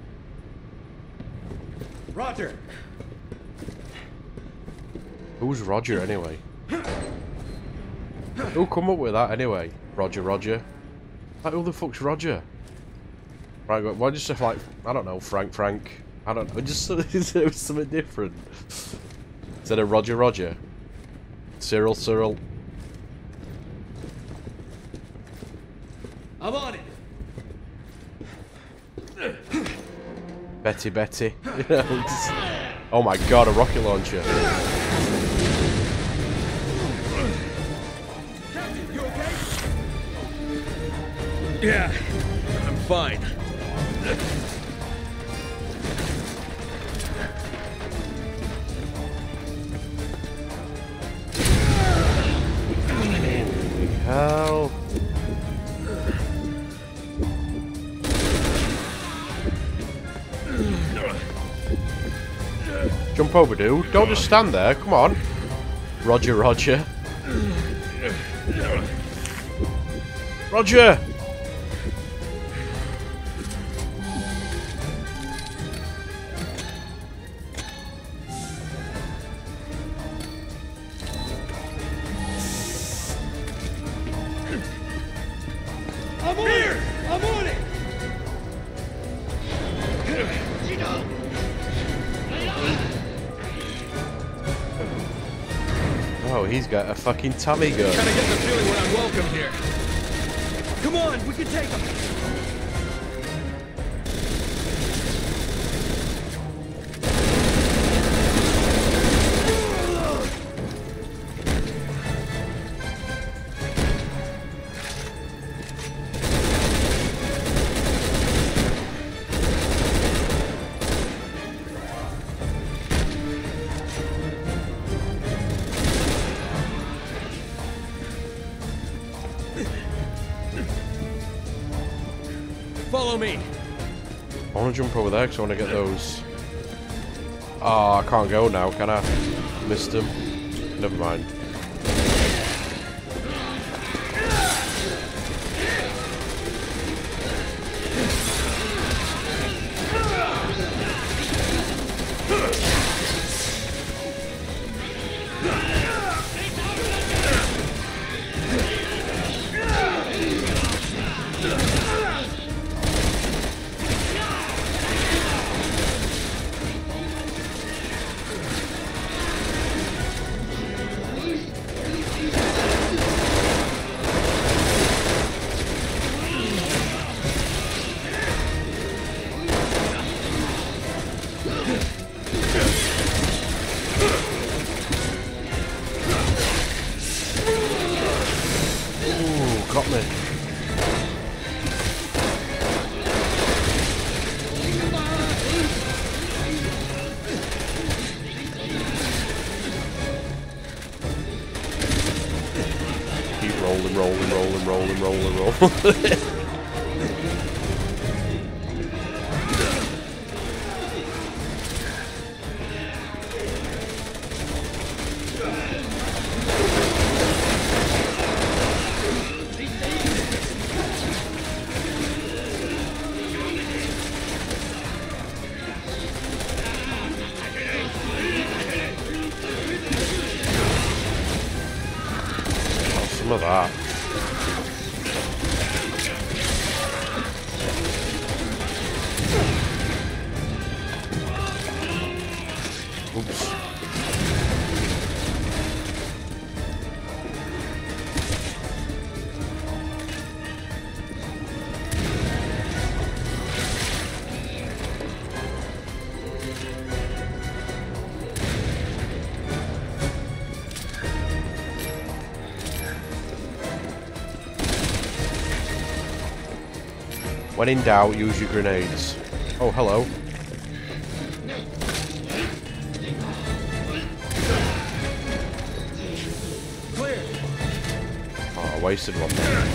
Roger. Who's Roger anyway? Who come up with that anyway? Roger, Roger. Like, who the fuck's Roger? Right, why just say like, I don't know, Frank? I don't know, just it was something different. Instead of Roger, Roger. Cyril. I'm on it. Betty. You know, just, oh my god, a rocket launcher. Captain, you okay? Yeah, I'm fine. Holy hell. Jump over, dude. Don't just stand there. Come on. Roger. Roger! I'm on it! I'm on it! Oh, he's got a fucking Tommy gun. Kinda get the feeling we're unwelcome here. Come on, we can take them. Follow me. I want to jump over there because I want to get those. Oh, I can't go now, can I? Missed him. Never mind. Got me. Keep rolling. Some of that. Oops. When in doubt, use your grenades. Oh, hello. Clear. Oh, I wasted one there.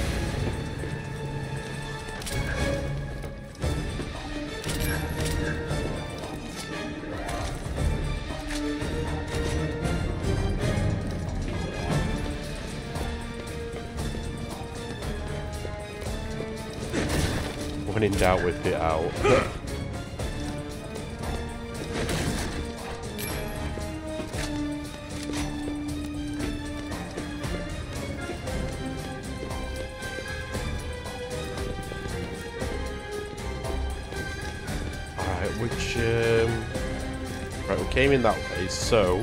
When in doubt, whip it out. Alright, which right, we came in that way, so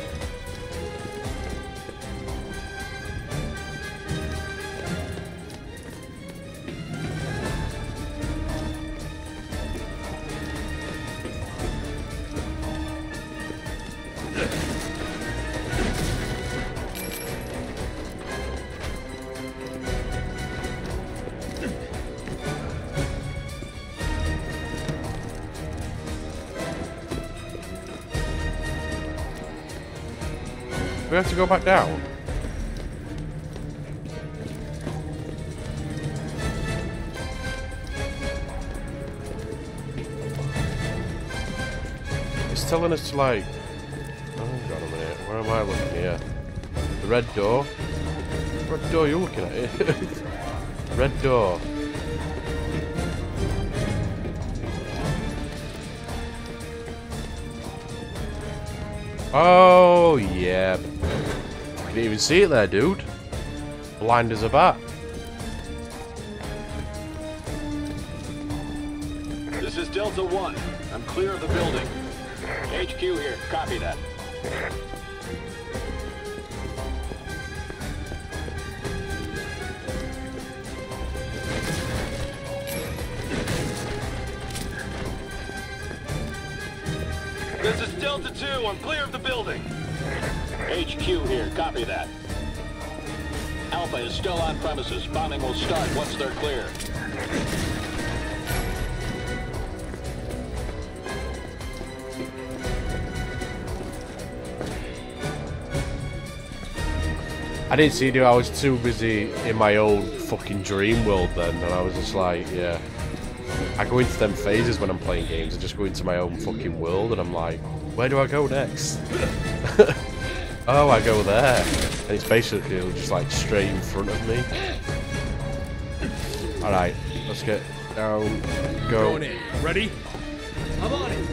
we have to go back down. It's telling us to like... Oh, hang on a minute. Where am I looking here? The red door? What red door are you looking at? Red door. Oh, yeah. Didn't even see it there, dude. Blind as a bat. This is Delta 1. I'm clear of the building. HQ here. Copy that. This is Delta 2. I'm clear of the building. HQ here. Copy that. Alpha is still on premises. Bombing will start once they're clear. I didn't see you. I was too busy in my own fucking dream world then, and I was just like, yeah. I go into them phases when I'm playing games. I just go into my own fucking world, and I'm like, where do I go next? Oh, I go there. And it's basically just like straight in front of me. Alright, let's get down. Go. Going in. Ready? I'm on it.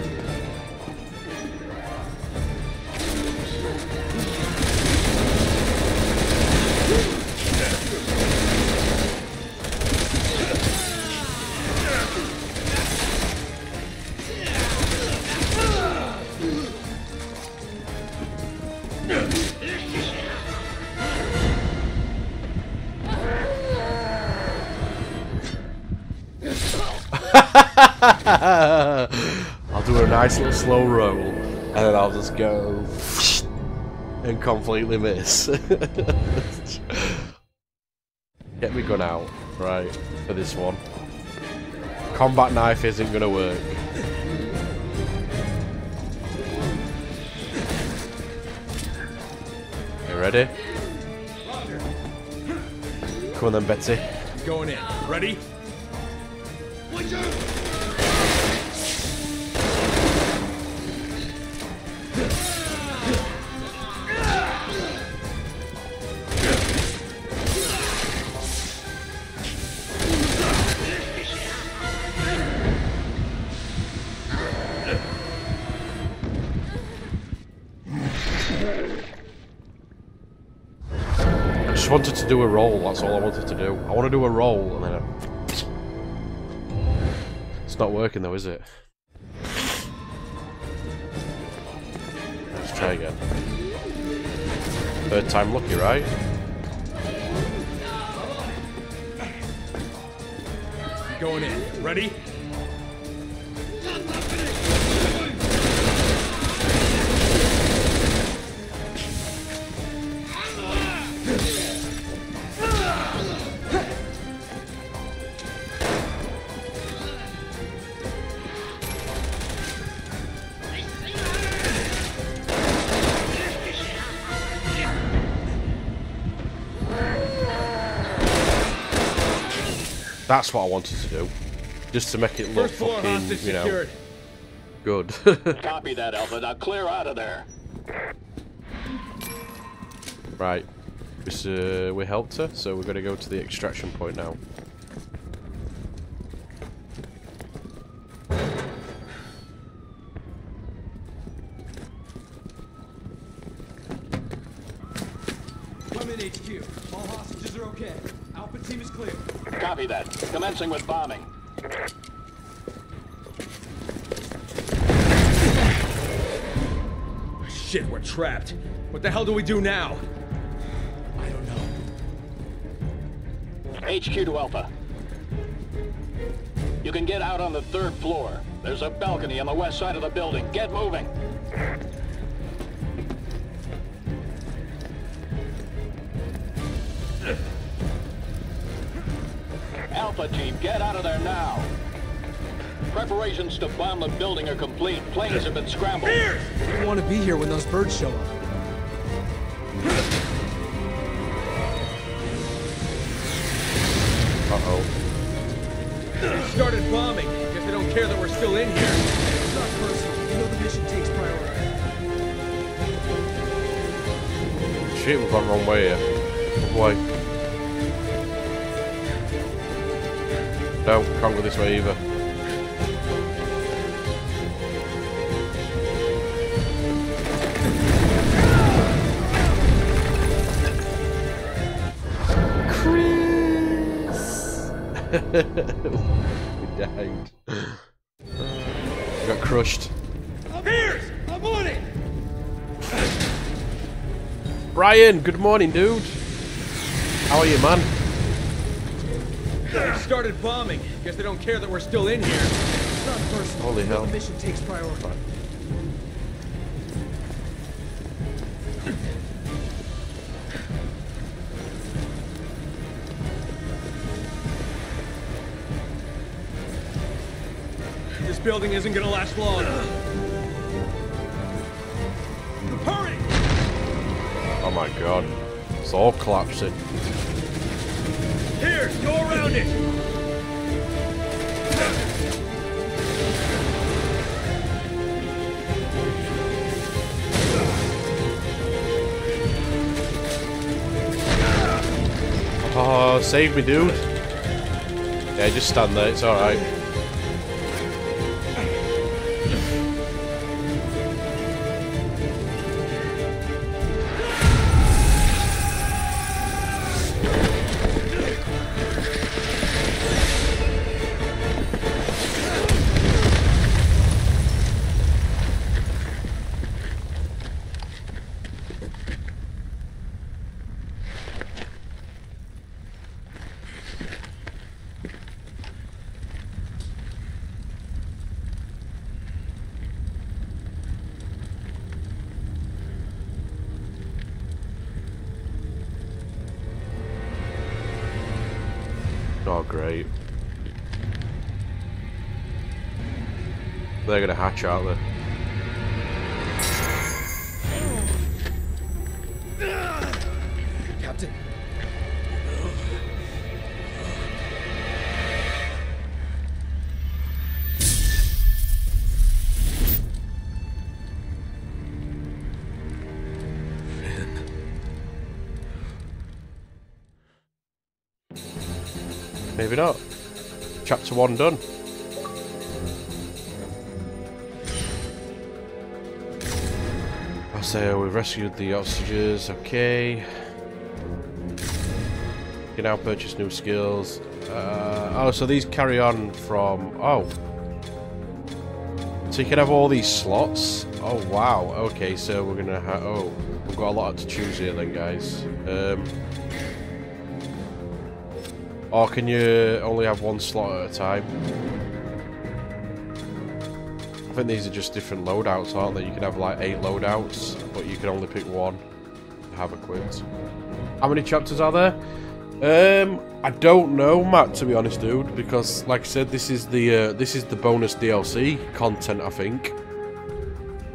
I'll do a nice little slow roll, and then I'll just go and completely miss. Get me gun out, right, for this one. Combat knife isn't gonna work. You ready? Come on then, Betsy. Going in. Ready? I just wanted to do a roll, that's all I wanted to do. I want to do a roll, and then it's not working though, is it? Let's try again. Third time lucky, right? Going in. Ready? That's what I wanted to do. Just to make it look First floor fucking, hostage you know, secured. good. Copy that, Alpha. Now clear out of there. Right. We helped her, so we're going to go to the extraction point now. Come in, HQ. All hostages are okay. Alpha team is clear. Copy that. Commencing with bombing. Shit, we're trapped. What the hell do we do now? I don't know. HQ to Alpha. You can get out on the 3rd floor. There's a balcony on the west side of the building. Get moving. Alpha team, get out of there now. Preparations to bomb the building are complete. Planes have been scrambled. We don't want to be here when those birds show up. Uh-oh. They started bombing. Guess they don't care that we're still in here. It's not personal. You know the mission takes priority. Shit, we've gone the wrong way here. Wrong way. No, can't go this way either. We died. We got crushed. I'm here! I'm on it! Brian, good morning, dude. How are you, man? They started bombing. Guess they don't care that we're still in here. It's not personal. Holy hell. The mission takes priority. This building isn't gonna last long. Hurry! Oh my god. It's all collapsing. Here, go around it! Oh, save me, dude. Yeah, just stand there, it's alright. Oh, great. They're gonna hatch out there. Captain. Maybe not. Chapter 1 done. I'll say we've rescued the hostages, okay. You can now purchase new skills. Oh, so these carry on from... Oh. So you can have all these slots? Oh, wow. Okay, so we're gonna have... Oh, we've got a lot to choose here then, guys. Or can you only have one slot at a time? I think these are just different loadouts, aren't they? You can have like 8 loadouts, but you can only pick one to have equipped. How many chapters are there? I don't know, Matt, to be honest, dude, because like I said, this is the bonus DLC content, I think.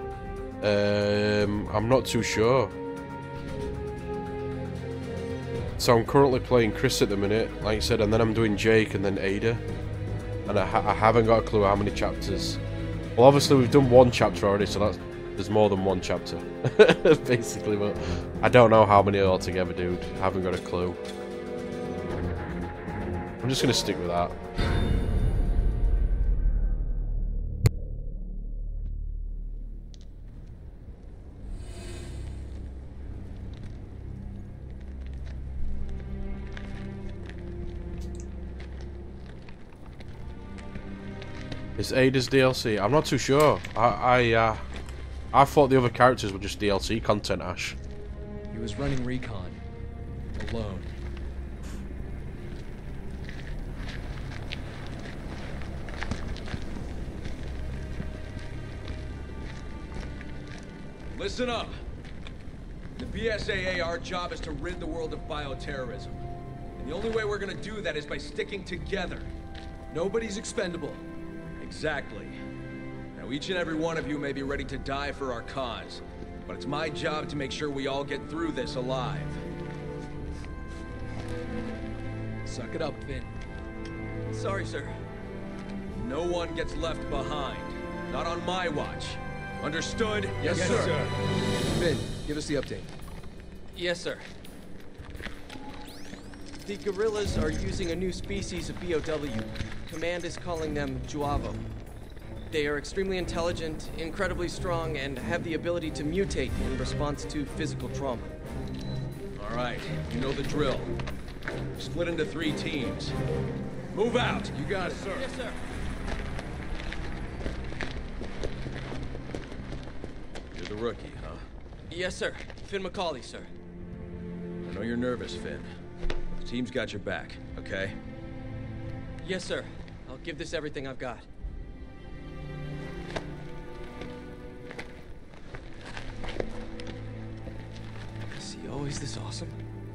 I'm not too sure. So I'm currently playing Chris at the minute, like you said, and then I'm doing Jake and then Ada. And I haven't got a clue how many chapters. Well, obviously we've done one chapter already, so there's more than one chapter, basically. But I don't know how many altogether, dude. I haven't got a clue. I'm just gonna stick with that. Is Ada's DLC? I'm not too sure. I thought the other characters were just DLC content, Ash. He was running recon. Alone. Listen up. The BSAA, our job is to rid the world of bioterrorism. And the only way we're gonna do that is by sticking together. Nobody's expendable. Exactly. Now each and every one of you may be ready to die for our cause, but it's my job to make sure we all get through this alive. Suck it up, Finn. Sorry, sir. No one gets left behind. Not on my watch. Understood? Yes, sir. Finn, give us the update. Yes, sir. The guerrillas are using a new species of BOW. Command is calling them Juavo. They are extremely intelligent, incredibly strong, and have the ability to mutate in response to physical trauma. All right, you know the drill. Split into 3 teams. Move out! You got it, sir. Yes, sir. You're the rookie, huh? Yes, sir. Finn McCauley, sir. I know you're nervous, Finn. The team's got your back, okay? Yes, sir. I'll give this everything I've got. Is he always this awesome?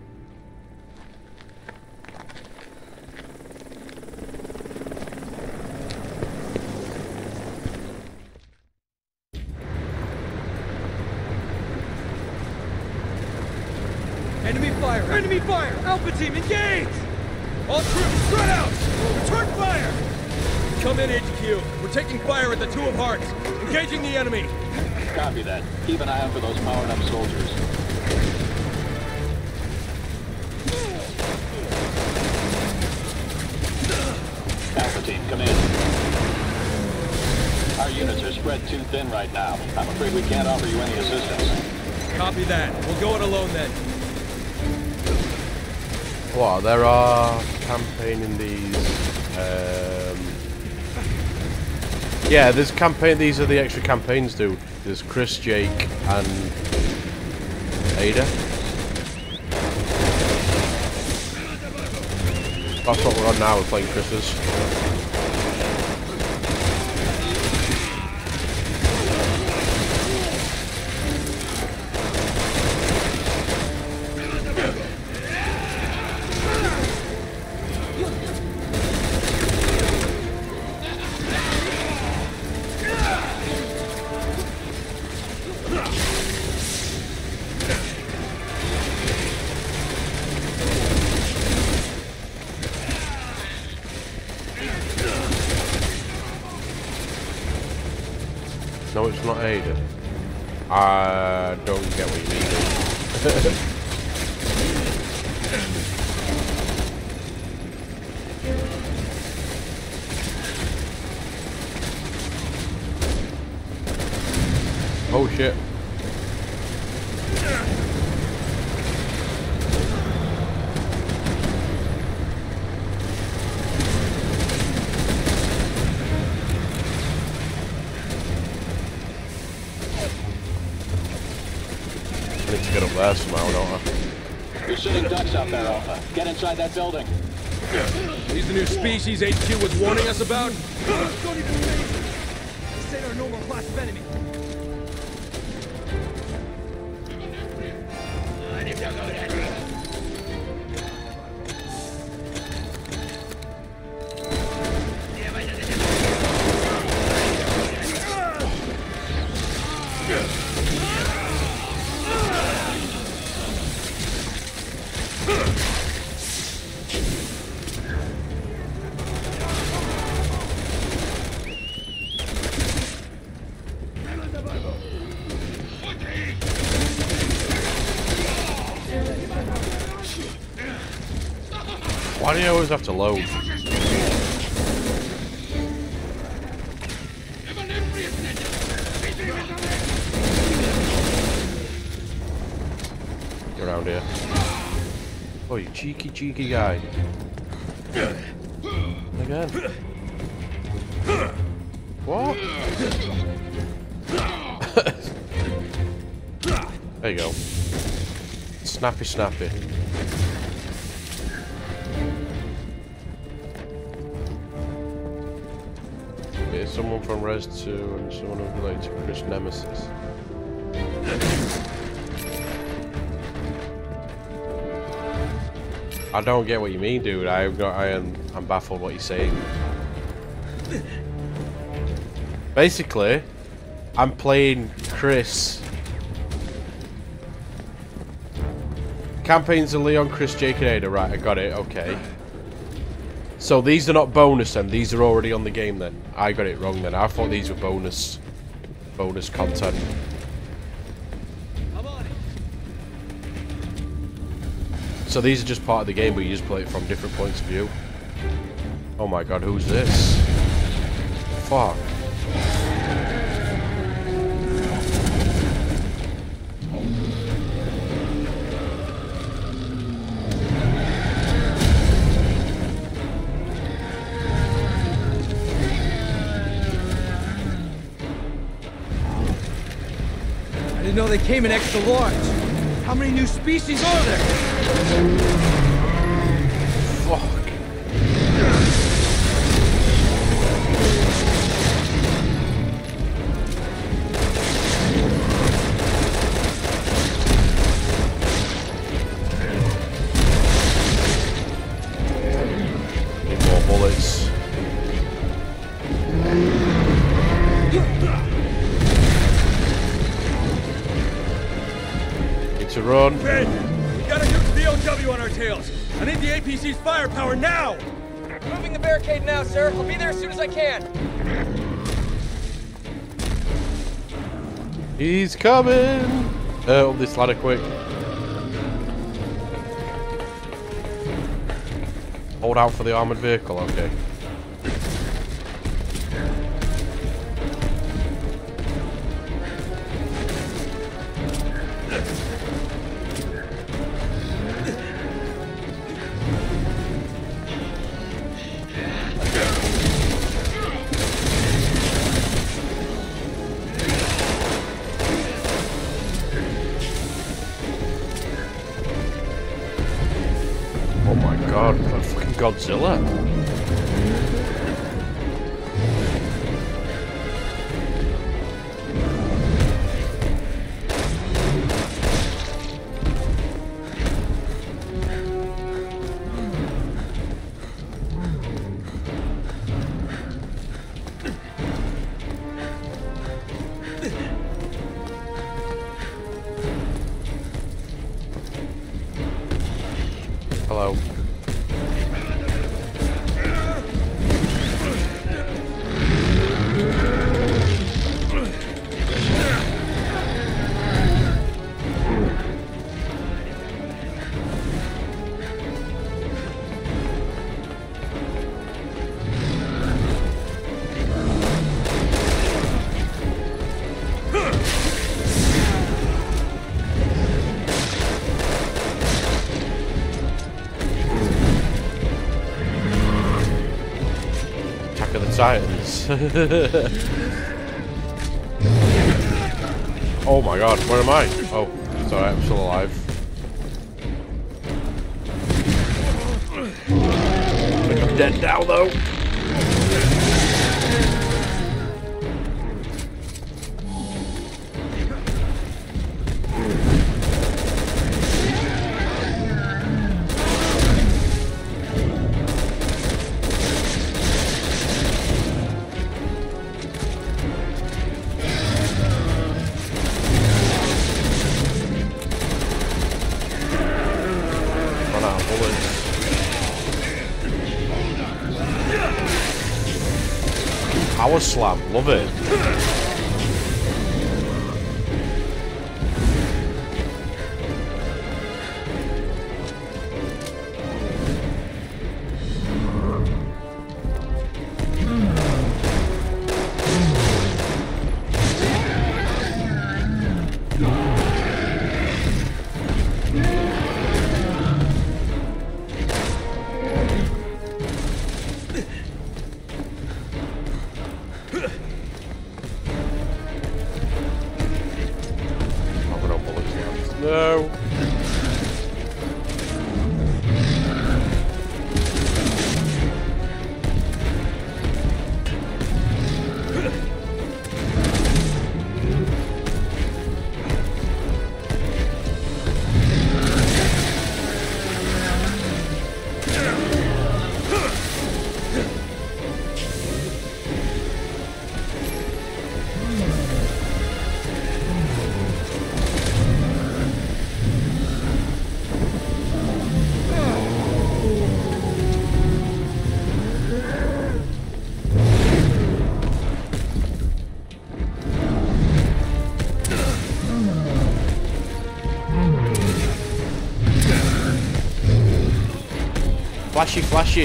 Enemy fire! Enemy fire! Alpha team, engage! All troops, spread out! Return fire! Come in, HQ. We're taking fire at the Two of Hearts. Engaging the enemy. Copy that. Keep an eye out for those powered-up soldiers. Alpha team, come in. Our units are spread too thin right now. I'm afraid we can't offer you any assistance. Copy that. We'll go it alone then. What? There are campaigning these. Yeah, there's campaign. These are the extra campaigns, dude. There's Chris, Jake, and Ada. That's what we're on now. We're playing Chris's. No, it's not Ada. I don't get what you mean. Oh shit. I need to get up there somehow, don't I? You're sitting ducks out there, Alpha. Get inside that building. These the new species HQ was warning us about? Don't even this ain't our normal class of enemy. Why do you always have to load? Get around here. Oh, you cheeky guy. Again. What? There you go. Snappy. It's someone from Res 2 and someone who's related to Chris Nemesis. I don't get what you mean, dude. I'm baffled what you're saying. Basically, I'm playing Chris. Campaigns of Leon, Chris, Jake, and Ada. Right, I got it. Okay. So these are not bonus then. These are already on the game then. I got it wrong then. I thought these were bonus content. So these are just part of the game, but you just play it from different points of view. Oh my god, who's this? Fuck. I didn't know they came in extra large. How many new species are there? Fuck. Need more bullets. To run. Ben, we got a huge VOW on our tails. I need the APC's firepower now! Moving the barricade now, sir. I'll be there as soon as I can. He's coming! Up this ladder quick. Hold out for the armored vehicle, okay. Oh my god, like fucking Godzilla. Hello. Titans. Oh my god, where am I? Oh, sorry, I'm still alive. I think I'm dead now though. Power slam, love it. flashy.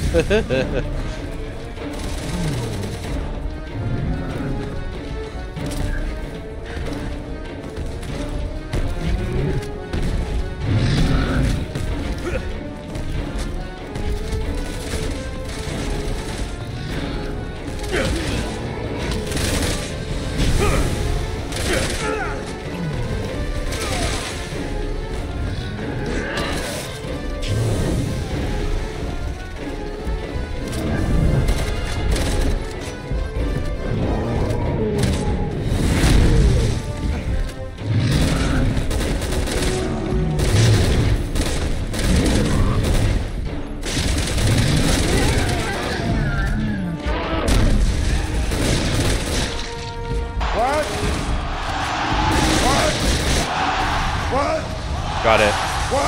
Got it.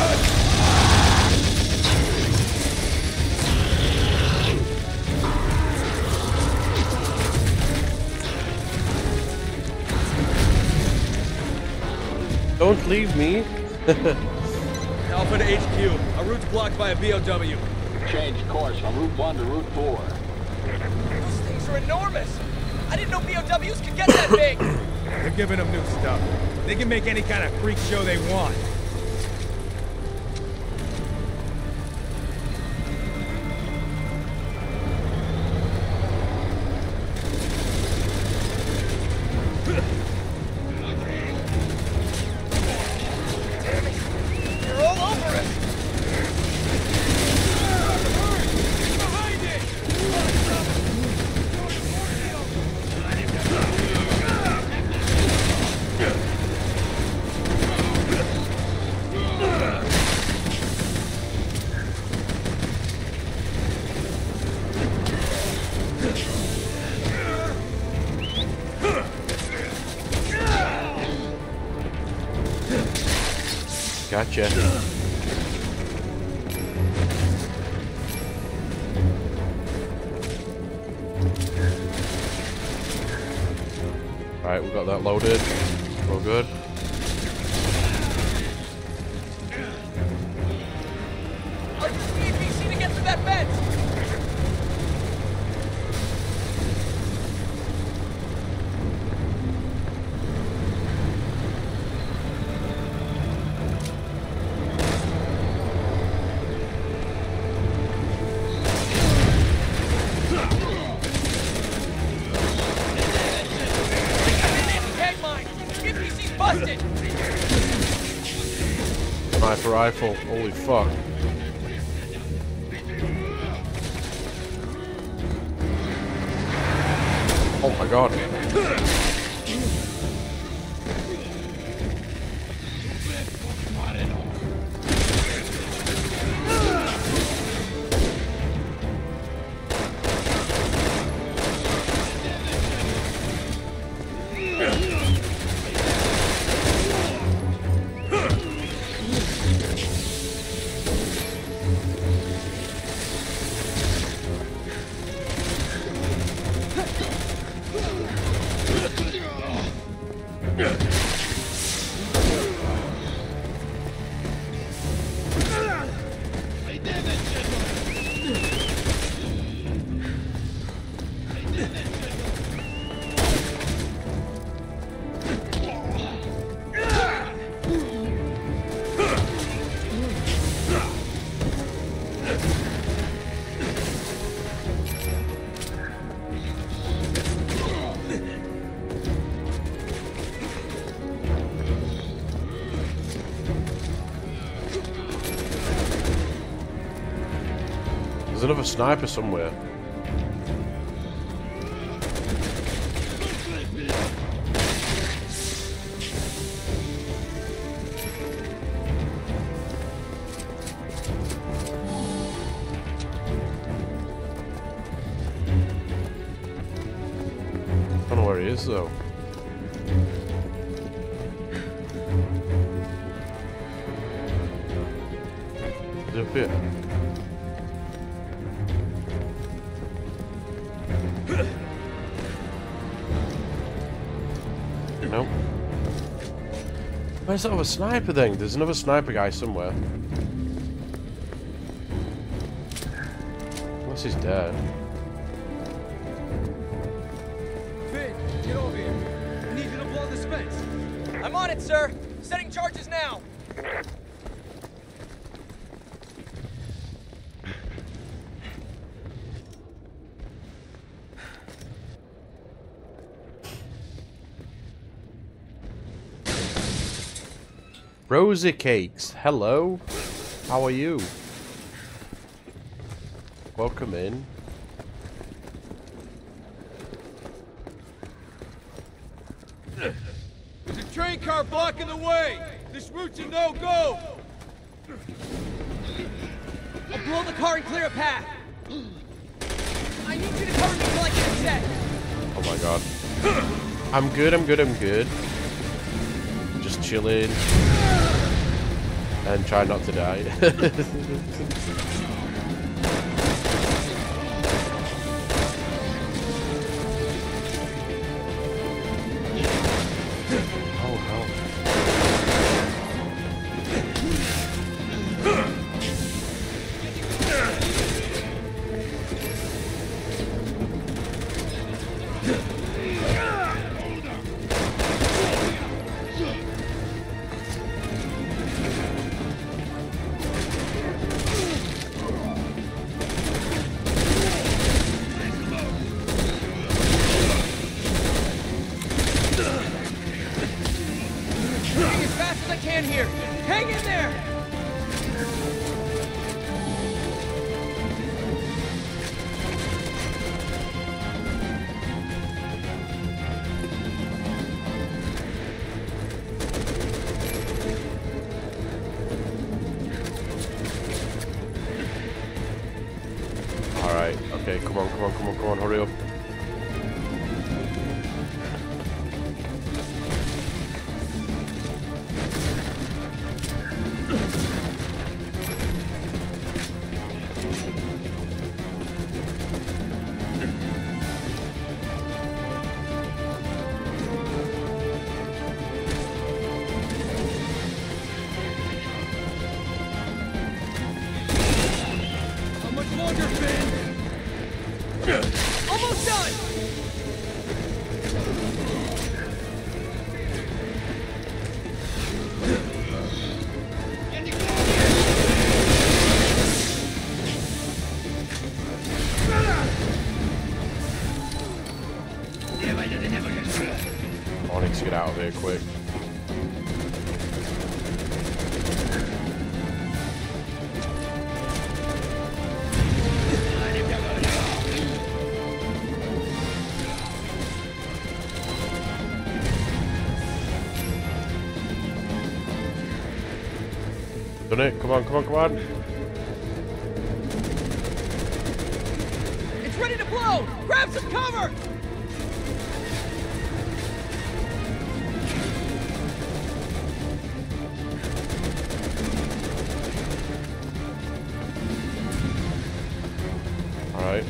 Don't leave me. Alpha to HQ. Our route's blocked by a BOW. Change course from Route 1 to Route 4. Those things are enormous. I didn't know BOWs could get that big. They're giving them new stuff. They can make any kind of freak show they want. They're all over us. Gotcha. Alright, we got that loaded. All good. I'll use the APC to get through that fence. Busted! Sniper rifle. Holy fuck. Oh my god. There's another sniper somewhere. I don't know where he is though. Is he up here? Nope. Where's that other sniper then? There's another sniper guy somewhere. Chris is dead. Finn, get over here. I need you to blow this fence. I'm on it, sir. Setting charges now. Rosie Cakes, hello. How are you? Welcome in. There's a train car blocking the way. This route's a no-go. I'll blow the car and clear a path. I need you to cover me till I get a set. Oh my god. I'm good, I'm good, I'm good. Just chilling. And try not to die. Oh hell. Moving as fast as I can here. Hang in there. Alright, okay, come on, come on, come on, come on, hurry up. How much longer, Finn? Almost done. I need to get out of here quick. Done it? Come on, come on, come on. It's ready to blow. Grab some cover. Alright.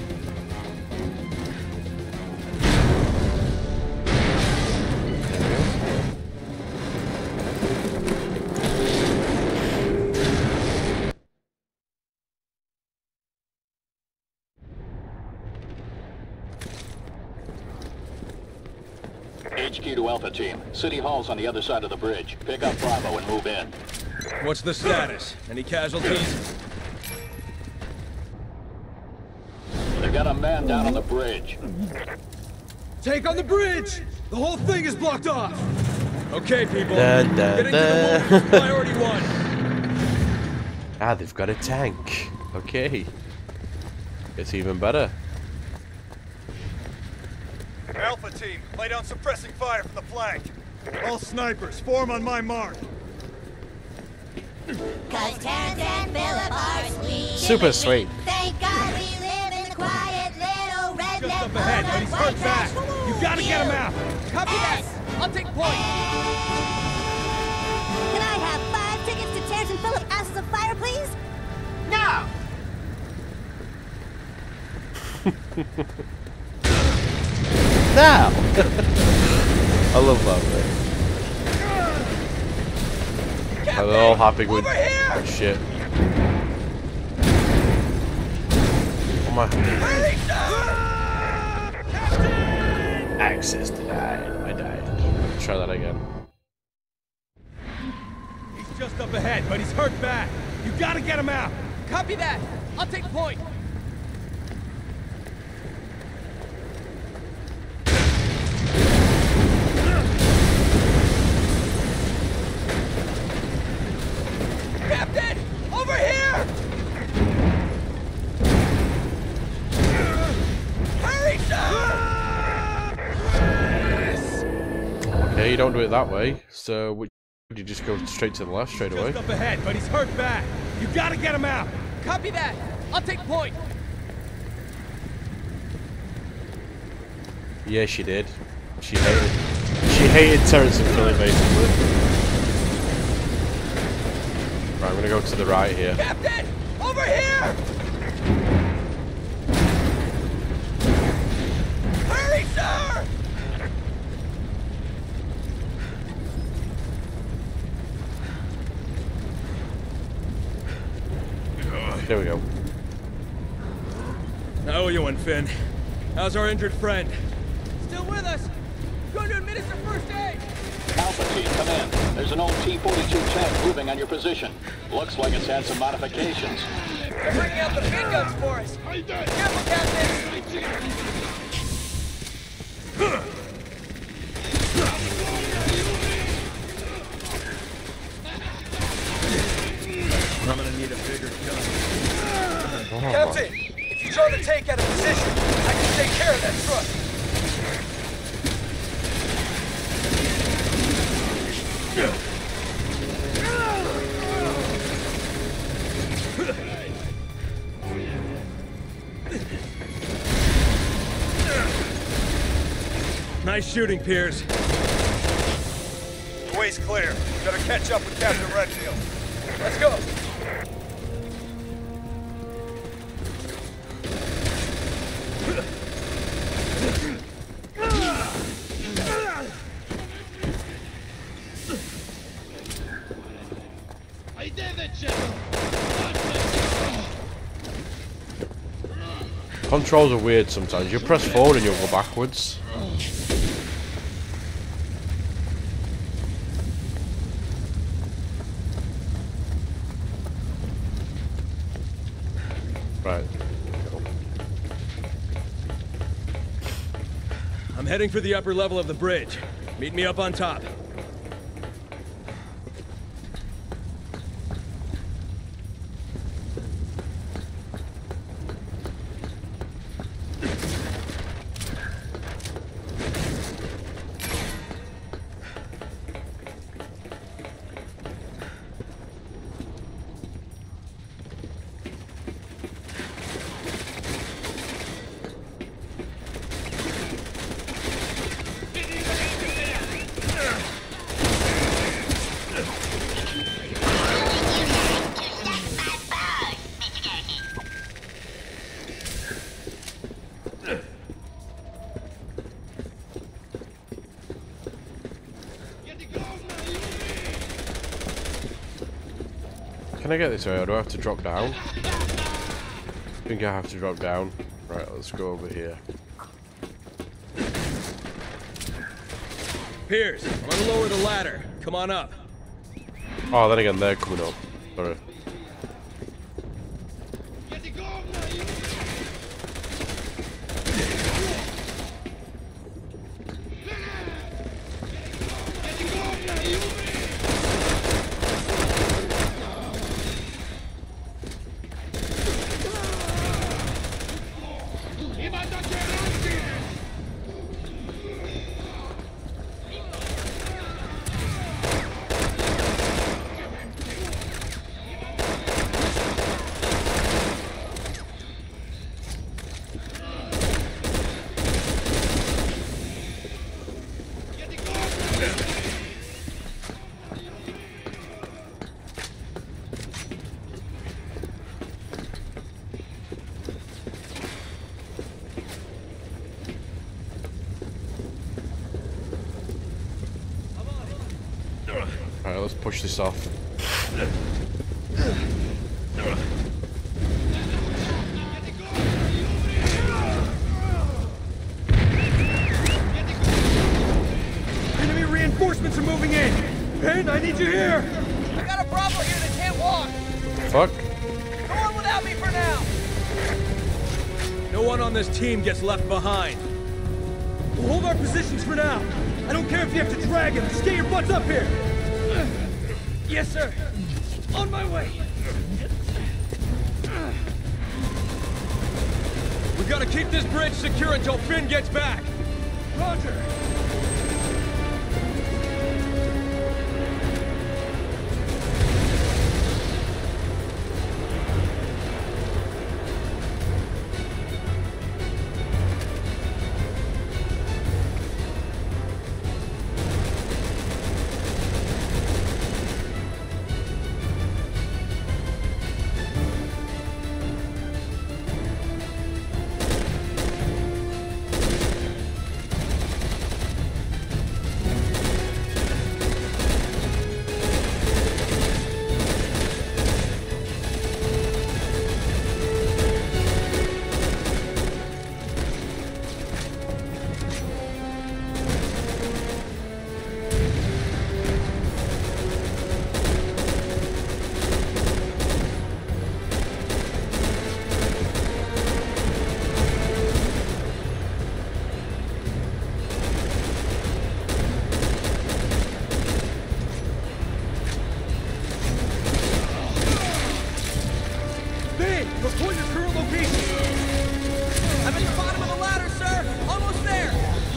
HQ to Alpha Team. City Hall's on the other side of the bridge. Pick up Bravo and move in. What's the status? Any casualties? They've got a man down on the bridge. Take on the bridge! The whole thing is blocked off! Okay, people. Da, da, Getting to the wall is priority one. Ah, they've got a tank. Okay. It's even better. Alpha team, lay down suppressing fire from the flank. All snipers, form on my mark. 'Cause Terrence and Philip are sweet. Super sweet. Thank God we live in the quiet little redneck Just up ahead, but he's hurt back. You gotta get him out. Copy that. I'll take point. Can I have 5 tickets to Terrence and Philip Asses of Fire, please? No! Now! I love that, man. Are they all happy with shit? Oh my... Access denied. I died. Try that again. He's just up ahead, but he's hurt bad. You gotta get him out. Copy that. I'll take point. Captain! Over here! Hurry, sir! Okay, you don't do it that way. So, would you just go straight to the left straight away? Just up ahead, but he's hurt bad. You gotta get him out. Copy that. I'll take point. Yeah, she did. She hated Terrence and Philly, basically. Right, I'm gonna go to the right here. Captain! Over here! Hurry, sir! There we go. I owe you one, Finn. How's our injured friend? Still with us. Going to administer first aid. Alpha team, come in. There's an old T-42 tank moving on your position. Looks like it's had some modifications. They're bringing out the big guns for us. Careful, Captain. I'm gonna need a bigger gun. Captain, if you draw the tank out of position, I can take care of that truck. Nice shooting, Piers. The way's clear. We gotta catch up with Captain Redfield. Let's go. Controls are weird sometimes. You press forward and you'll go backwards. Right. I'm heading for the upper level of the bridge. Meet me up on top. Can I get this way or do I have to drop down? I think I have to drop down. Right, let's go over here. Piers, I'm gonna lower the ladder. Come on up. Oh, then again, they're coming up. Sorry. Alright, let's push this off. fuck? Go on without me for now! No one on this team gets left behind. We'll hold our positions for now. I don't care if you have to drag him. Just get your butts up here. Yes, sir. On my way. We gotta keep this bridge secure until Finn gets back. Roger. Report your current location. I'm at the bottom of the ladder, sir. Almost there.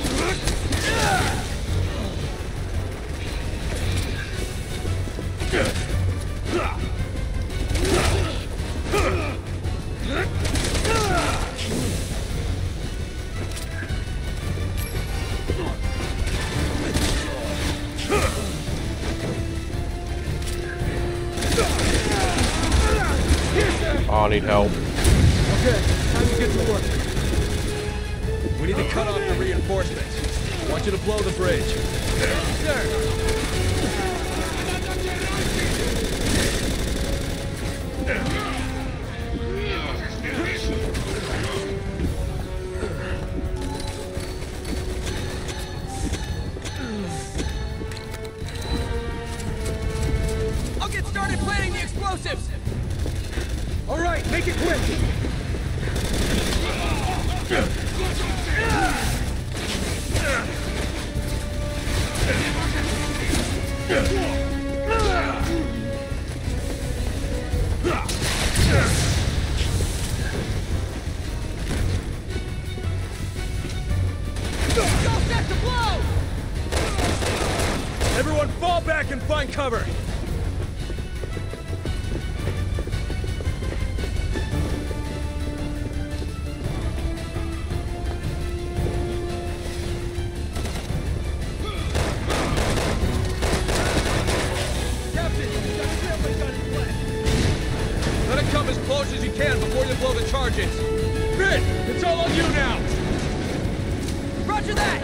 Oh, I need help. Okay, time to get to work. We need to cut off the reinforcements. I want you to blow the bridge. Sir. I'll get started planting the explosives. All right, make it quick. Go set to blow! Everyone fall back and find cover. Let it come as close as you can before you blow the charges. Finn, it's all on you now. Roger that!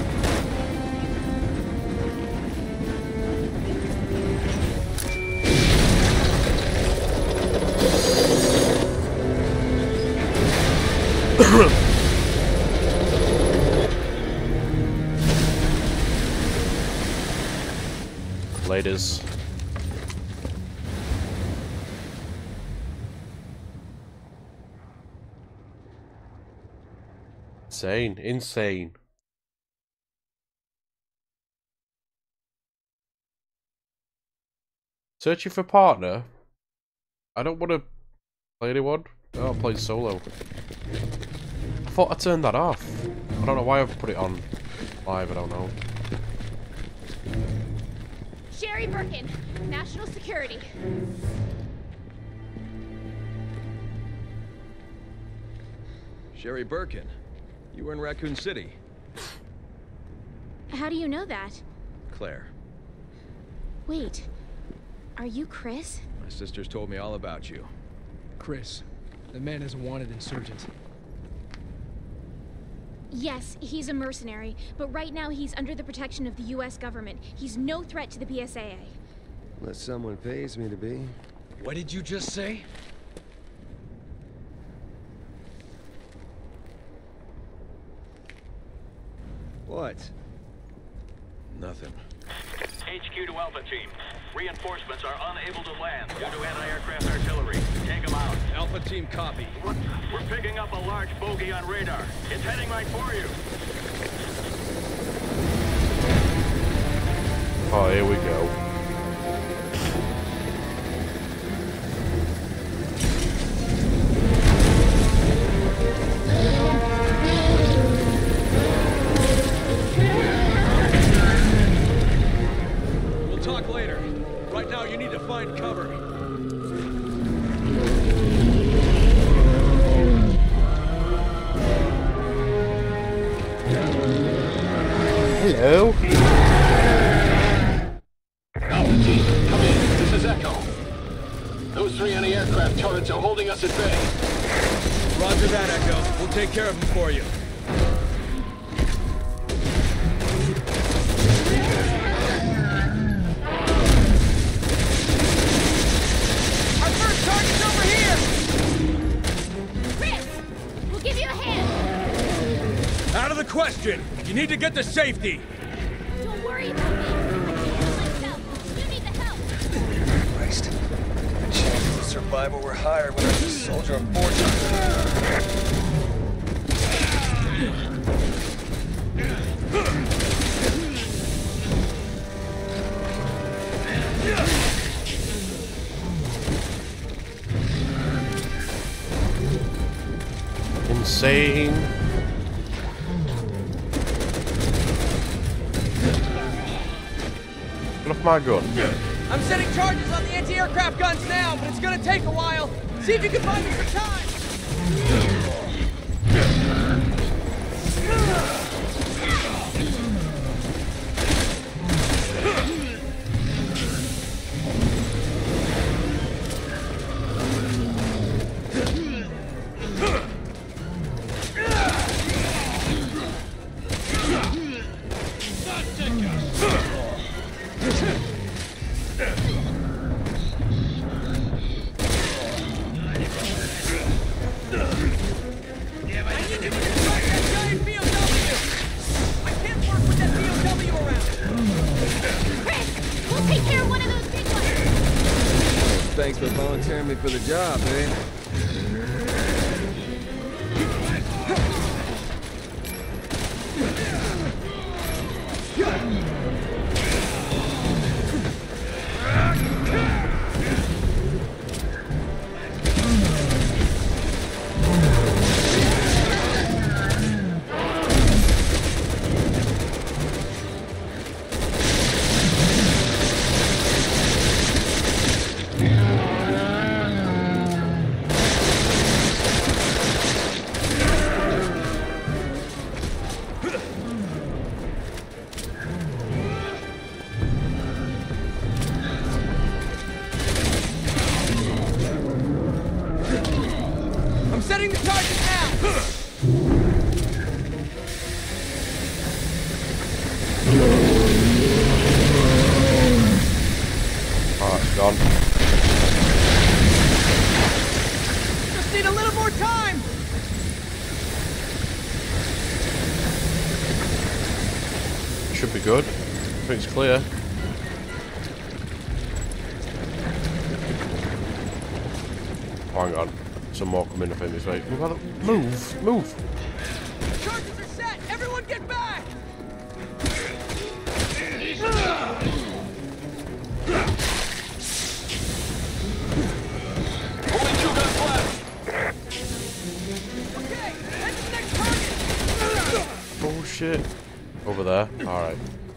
Laters. Insane, insane. Searching for partner. I don't want to play anyone. Oh, I'm playing solo. I thought I turned that off. I don't know why I've put it on live. I don't know. Sherry Birkin, National Security. Sherry Birkin, you were in Raccoon City. How do you know that? Claire, Wait, are you Chris? my sisters told me all about you. Chris, the man is a wanted insurgent. Yes, he's a mercenary, but right now he's under the protection of the US government. He's no threat to the PSAA. Unless someone pays me to be. What did you just say? What? Nothing. HQ to Alpha Team. Reinforcements are unable to land due to anti-aircraft artillery. Take them out. Alpha team copy. We're picking up a large bogey on radar. It's heading right for you. Oh, here we go. We'll talk later. Right now, you need to find cover. Hello. Alpha team, come in. This is Echo. Those 3 anti-aircraft turrets are holding us at bay. Roger that, Echo. We'll take care of them for you. Our first target's over here! Chris! We'll give you a hand! Out of the question! You need to get to safety! Don't worry about me! I can handle myself! You need the help! Christ. The chances of survival were higher when I was a soldier on board. Insane. Get off my gun. I'm setting charges on the anti-aircraft guns now, but it's gonna take a while. See if you can buy me some time. Thanks for volunteering me for the job, man. Setting the target now! Oh, it's gone. Just need a little more time! Should be good. I think it's clear. Oh, hang on. Some more coming up in this way. Move! Move! Charges are set! Everyone get back! Only 2 guns left. Okay, head to the next target! Oh shit. Over there. Alright.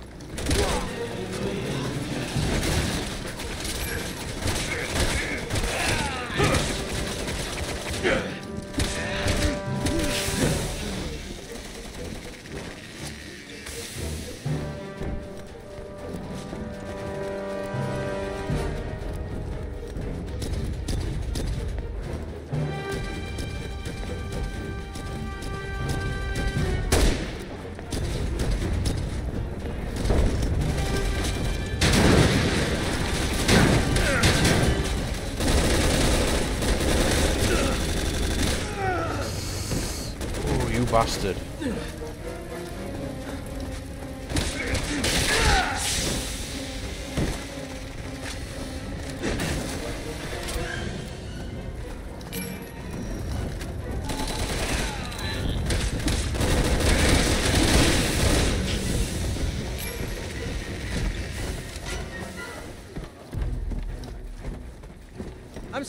Bastard.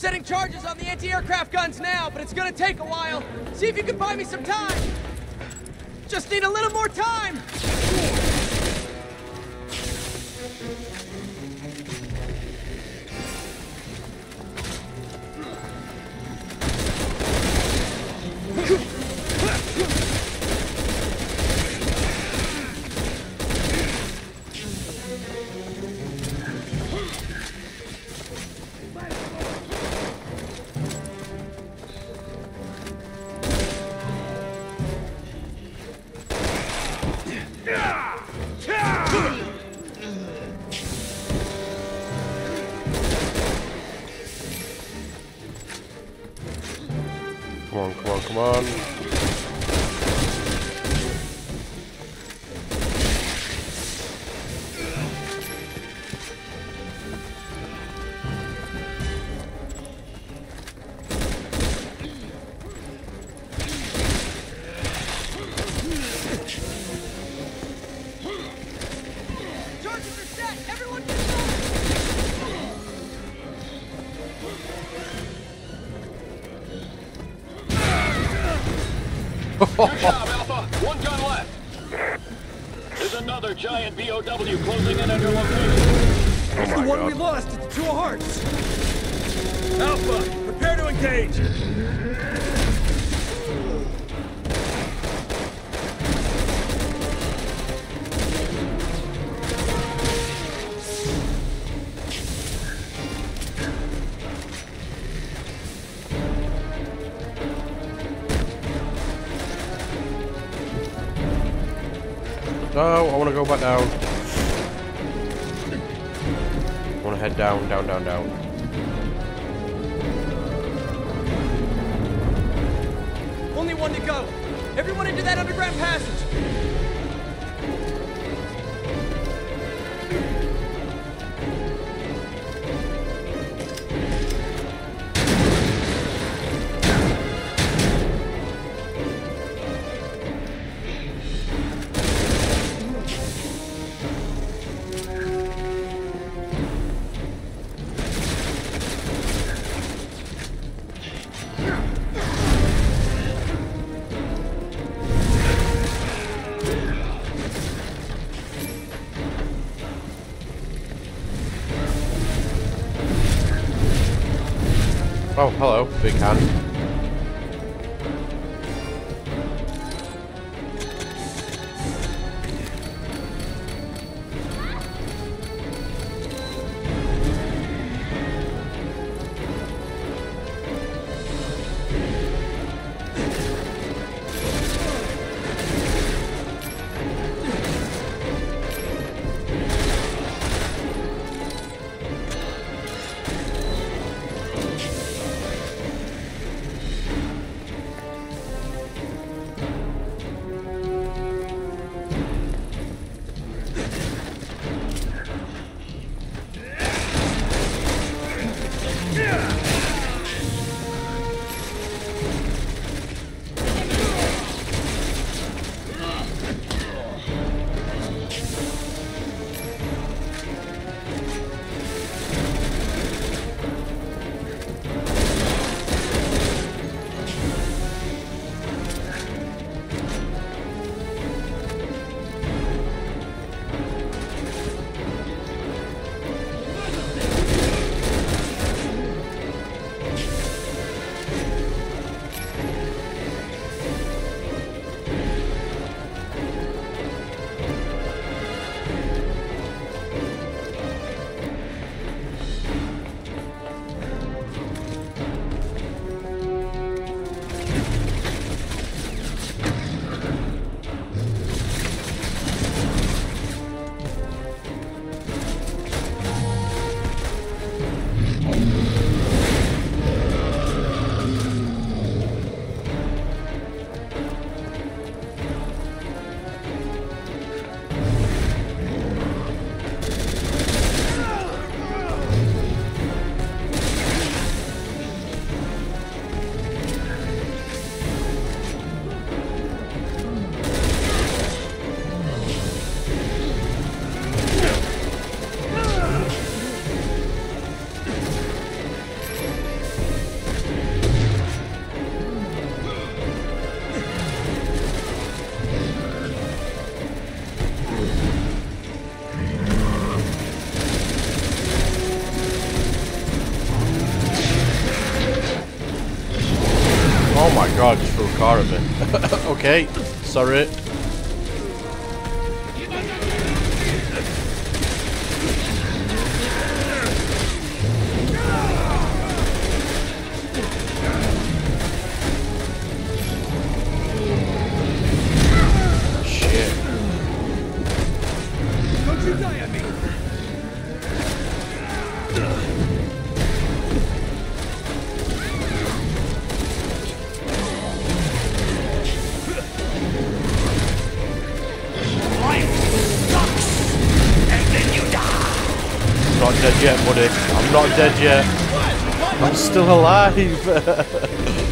setting charges on the anti-aircraft guns now, but it's gonna take a while. See if you can buy me some time. Just need a little more time. Come on, come on, come on. Charges are set. Everyone get Good job, Alpha. One gun left. There's another giant BOW closing in on your location. It's the one we lost at the Two Hearts. Alpha, prepare to engage. No, I want to go back down. I want to head down, down, down, down. Only one to go. Everyone into that underground passage. Oh, hello, big hand. far at me. Okay, sorry. I'm not dead yet, buddy. I'm not dead yet. I'm still alive.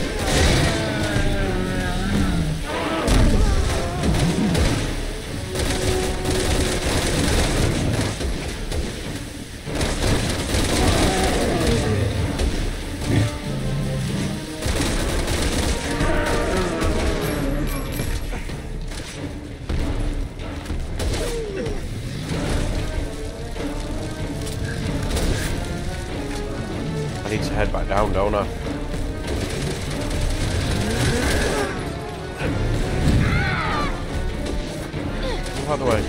I need to head back down, don't I? Move out the way.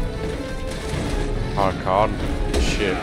Oh, I can't. Shit.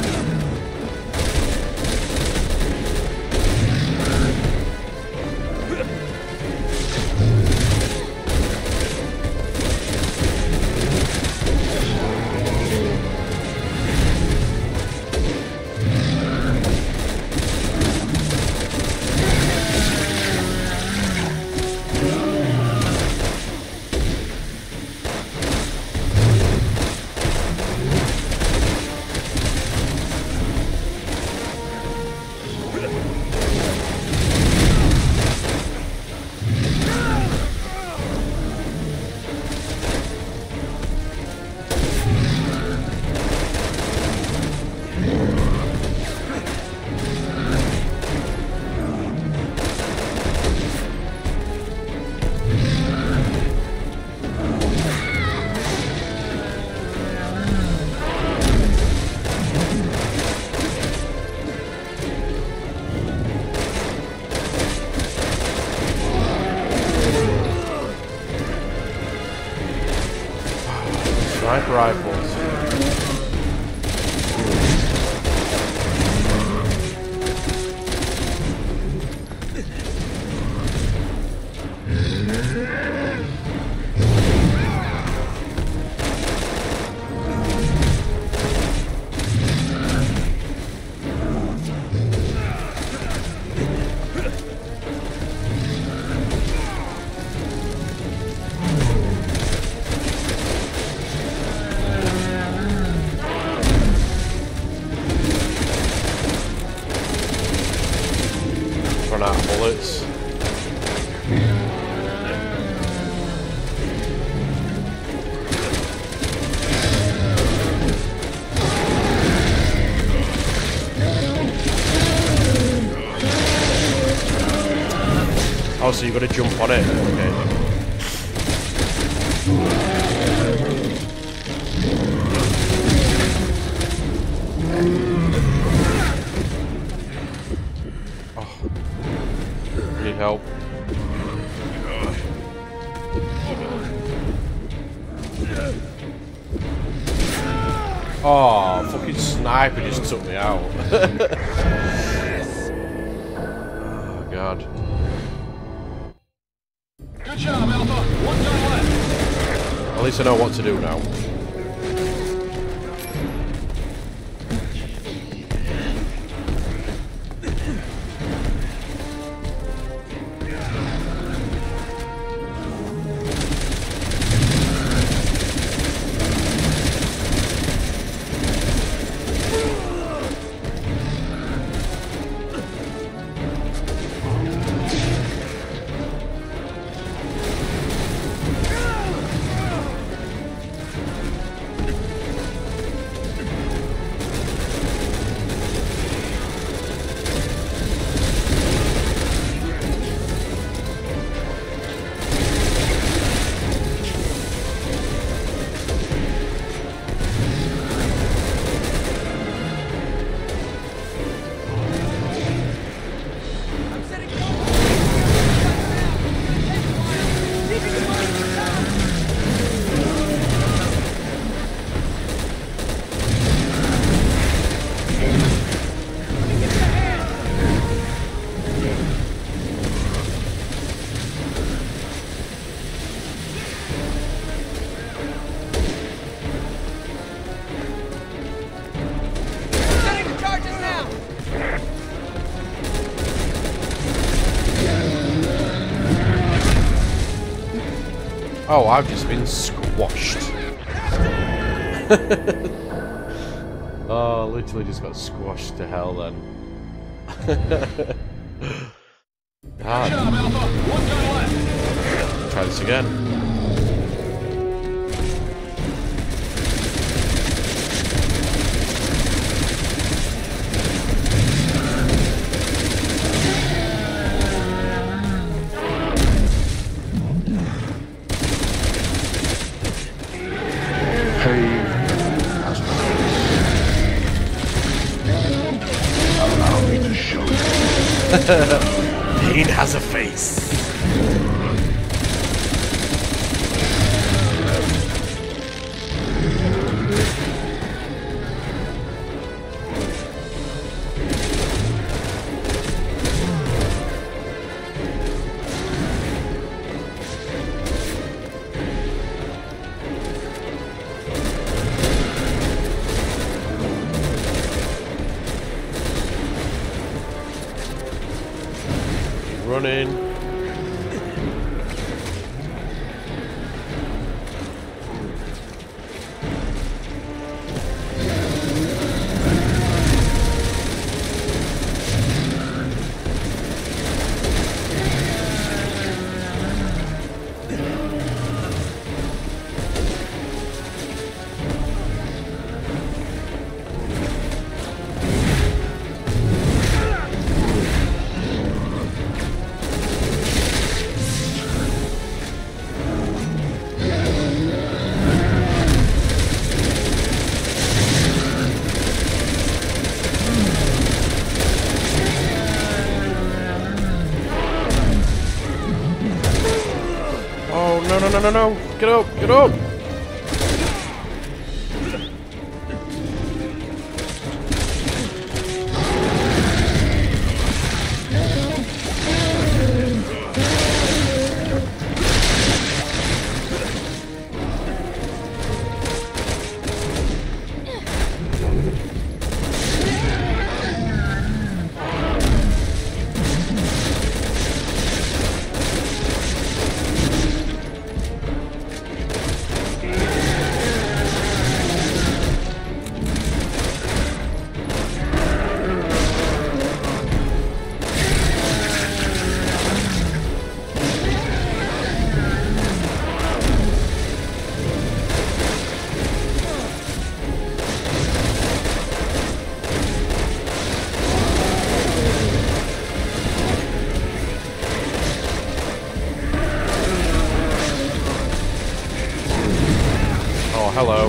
Sniper rifles. Run out of bullets. Oh, so you got to jump on it. Okay. Need help. Oh, fucking sniper just took me out. Oh, God. Good job, Alpha. One gun left. At least I know what to do now. Oh, I've just been squashed. Oh, literally just got squashed to hell then. God. Try this again. Pain has a face. Running. No. Get up, get up. Hello.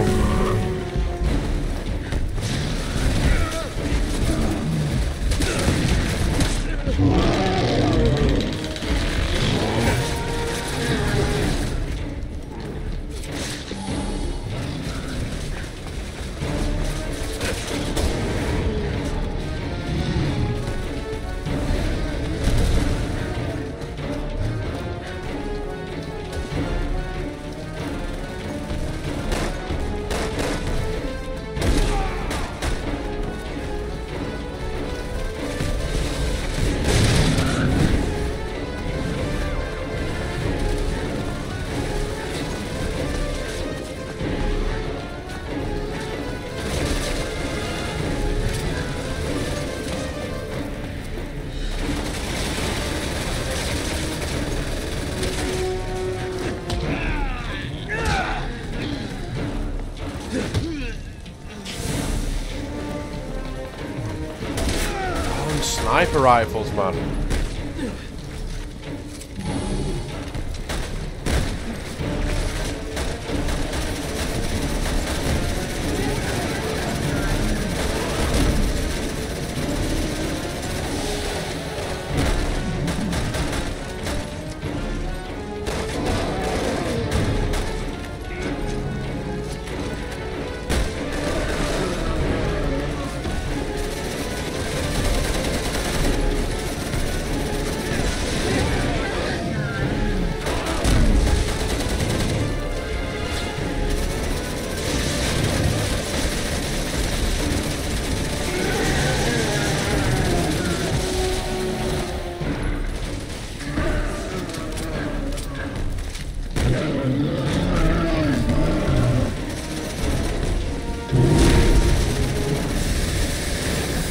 Sniper rifles, man.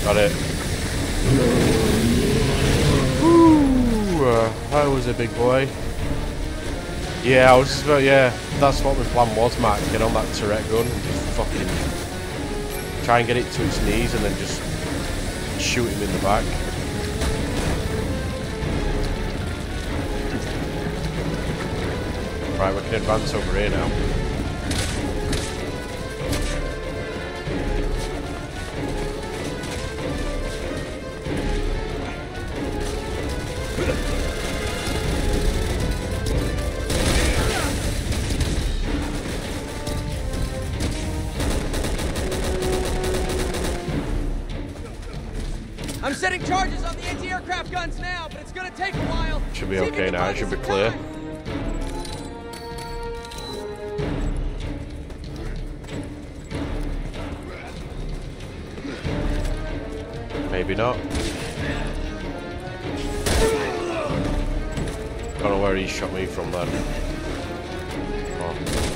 Got it. Ooh, that was a big boy. Yeah, I was just about, yeah, that's what my plan was, Matt. Get on that turret gun and just fucking try and get it to its knees and then just shoot him in the back. Right, we can advance over here now. I'm setting charges on the anti-aircraft guns now, but it's gonna take a while. Should be okay now, it should be clear. Maybe not. Don't know where he shot me from then. Oh.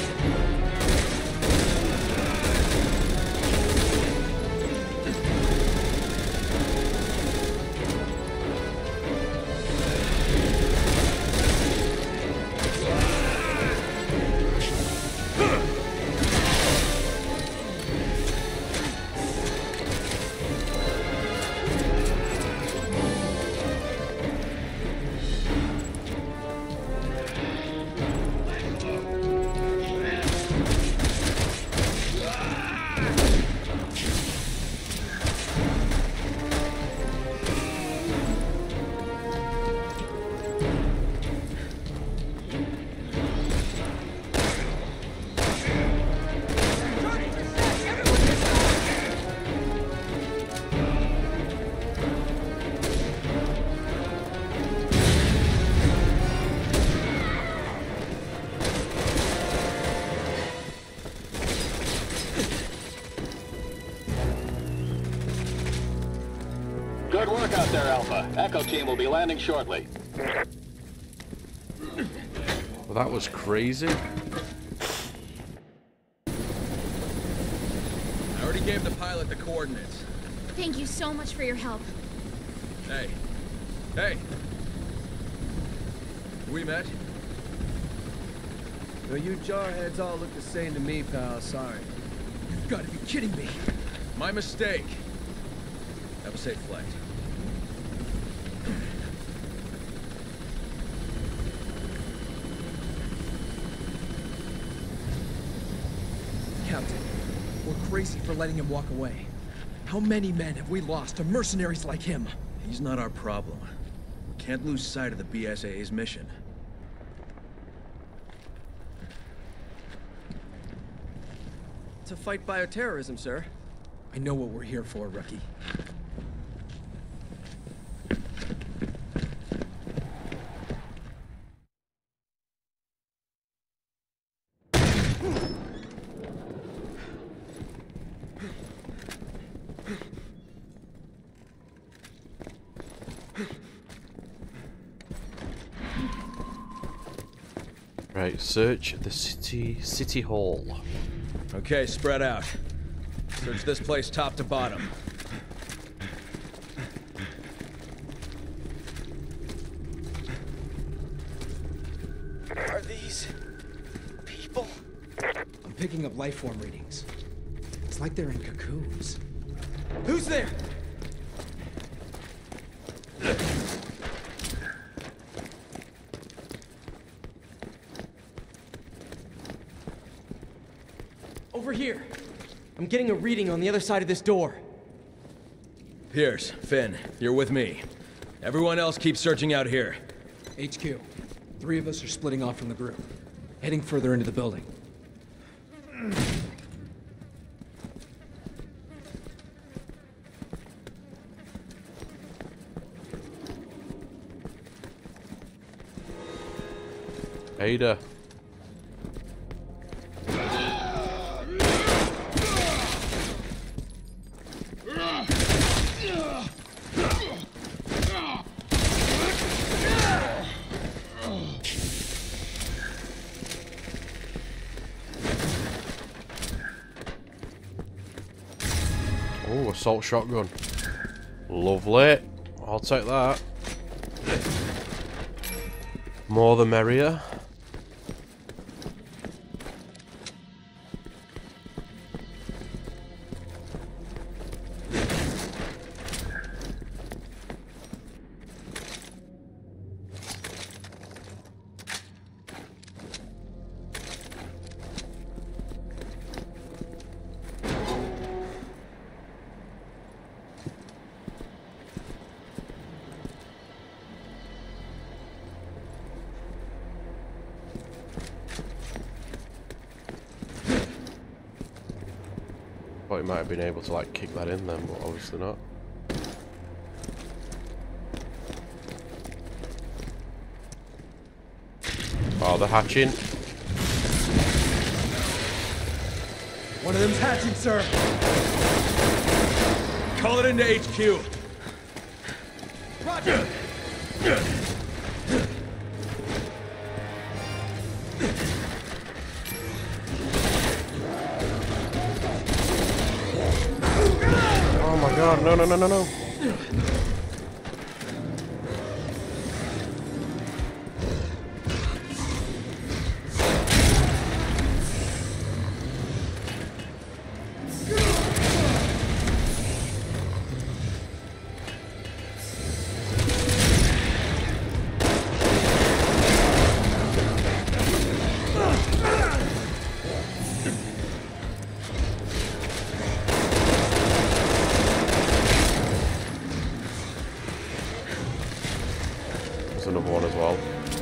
Good work out there, Alpha. Echo team will be landing shortly. Well, that was crazy. I already gave the pilot the coordinates. Thank you so much for your help. Hey. Hey. We met? Well, you jarheads all look the same to me, pal. Sorry. You've got to be kidding me. My mistake. Have a safe flight. Captain, we're crazy for letting him walk away. How many men have we lost to mercenaries like him? He's not our problem. We can't lose sight of the BSAA's mission. To fight bioterrorism, sir. I know what we're here for, rookie. Right, search the city hall. Okay, spread out. Search this place top to bottom. Are these people? I'm picking up life form readings. It's like they're in cocoons. Who's there? Over here. I'm getting a reading on the other side of this door. Pierce, Finn, you're with me. Everyone else keep searching out here. HQ. 3 of us are splitting off from the group. Heading further into the building. Ada. Oh, assault shotgun. Lovely. I'll take that. More the merrier. Thought he might have been able to like kick that in then, but obviously not. Oh, they're hatching. One of them's hatching, sir. Call it into HQ. Roger. Oh my god, no, no, no, no, no. There's another one as well.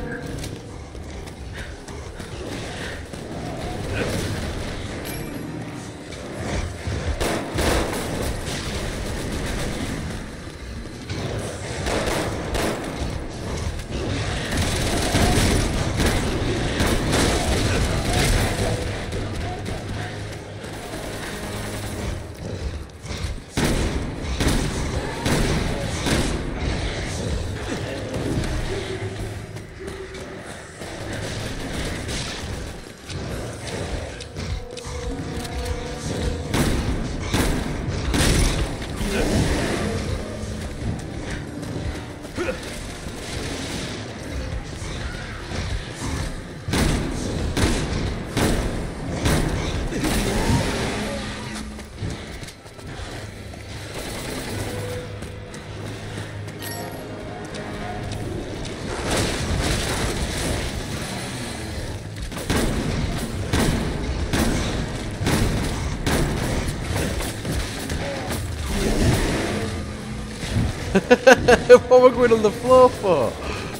What am I going on the floor for?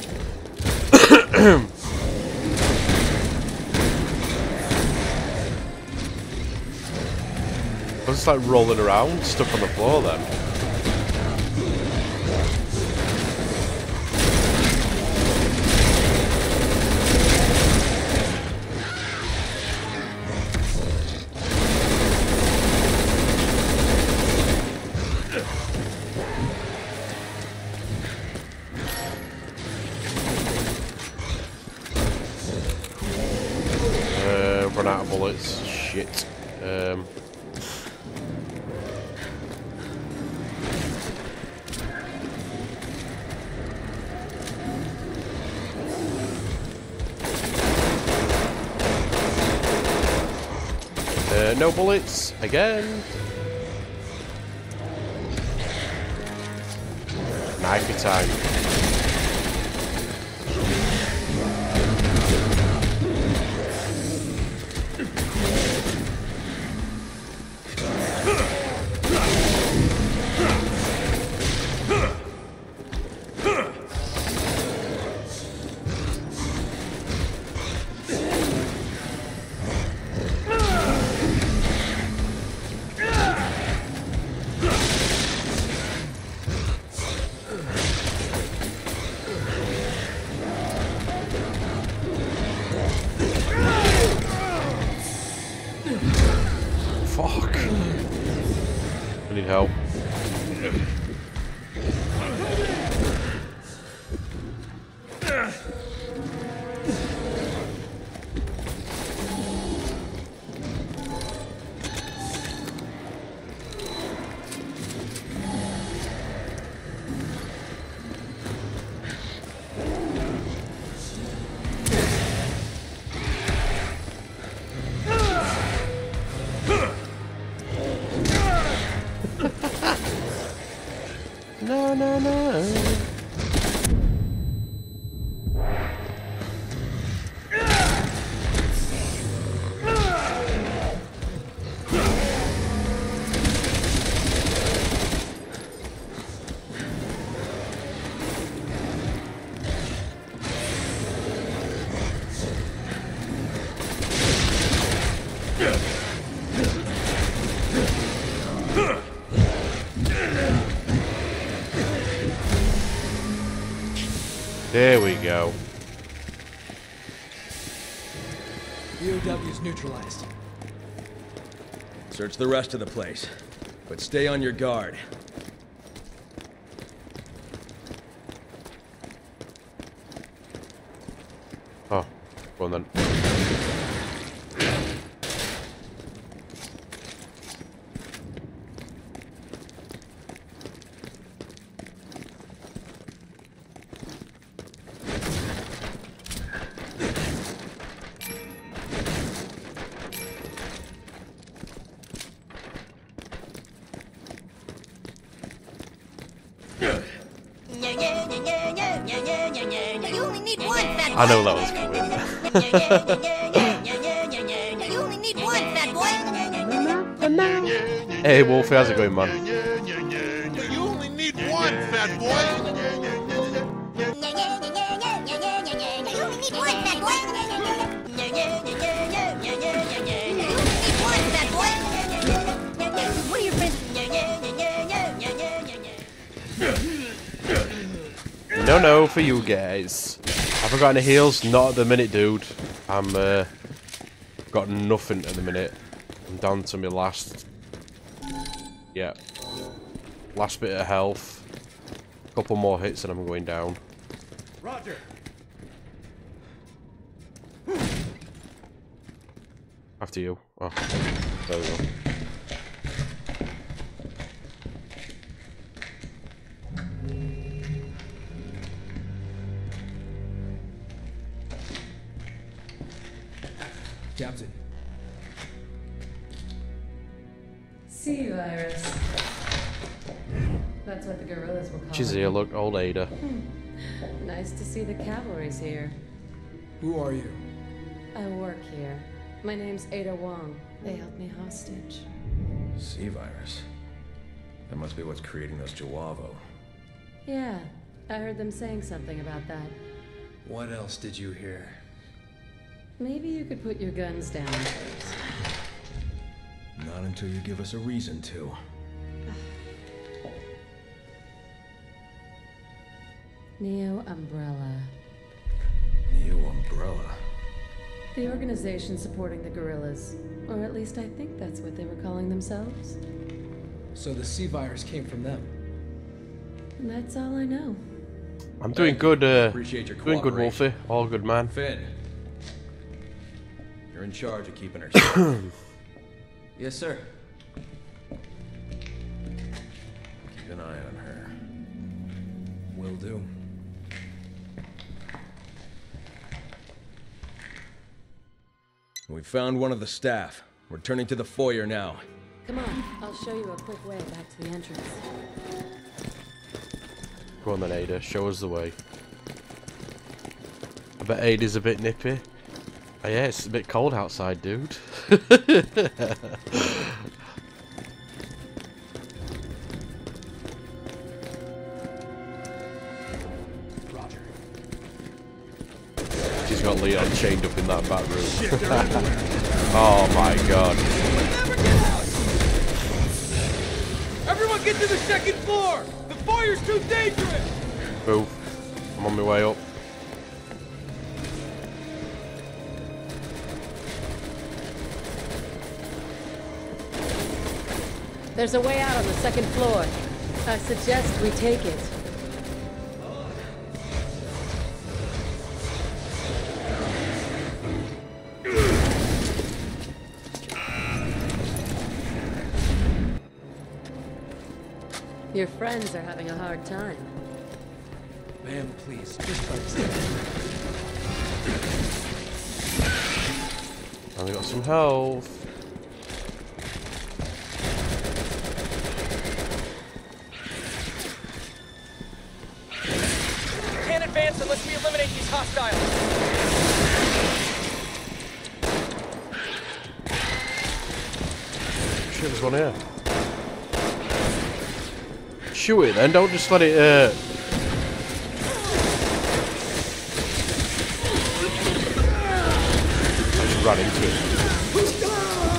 I was just like rolling around, stuck on the floor then. Run out of bullets. Shit. No bullets again. Knifey time. Fuck. I need help. There we go. BOW's neutralized. Search the rest of the place, but stay on your guard. Oh, go on then. You only need one, fat boy. I know that was coming. You only need one, fat boy. Hey Wolfie, how's it going, man? You only need one, fat boy. You only need one, fat boy. What are your friends? No for you guys. I haven't got any heals, not at the minute, dude. I'm got nothing at the minute. I'm down to my last last bit of health. Couple more hits and I'm going down. Roger. After you. Oh, there we go. Captain. C-virus. That's what the guerrillas will call She's it. here, look, old Ada. Nice to see the cavalry's here. Who are you? I work here. My name's Ada Wong. They held me hostage. C-virus. That must be what's creating those Juavo. Yeah, I heard them saying something about that. What else did you hear? Maybe you could put your guns down first. Not until you give us a reason to. Neo Umbrella. Neo Umbrella? The organization supporting the guerrillas. Or at least I think that's what they were calling themselves. So the C-virus came from them? And that's all I know. I'm doing good, Appreciate your doing good, Wolfie. cooperation. All good, man. Finn, you're in charge of keeping her safe. Yes, sir. Keep an eye on her. Will do. We found one of the staff. We're turning to the foyer now. Come on, I'll show you a quick way back to the entrance. Go on then, Ada. Show us the way. I bet Ada's a bit nippy. Oh yeah, it's a bit cold outside, dude. Roger. She's got Leon chained up in that back room. Oh my god. Everyone get to the second floor! The fire's too dangerous! Move. I'm on my way up. There's a way out on the second floor. I suggest we take it. Your friends are having a hard time. Ma'am, please, just try to stay. Only got some health. Can't advance unless we eliminate these hostiles. Shit, there's one here. Shoot it then, don't just let it I just ran into it.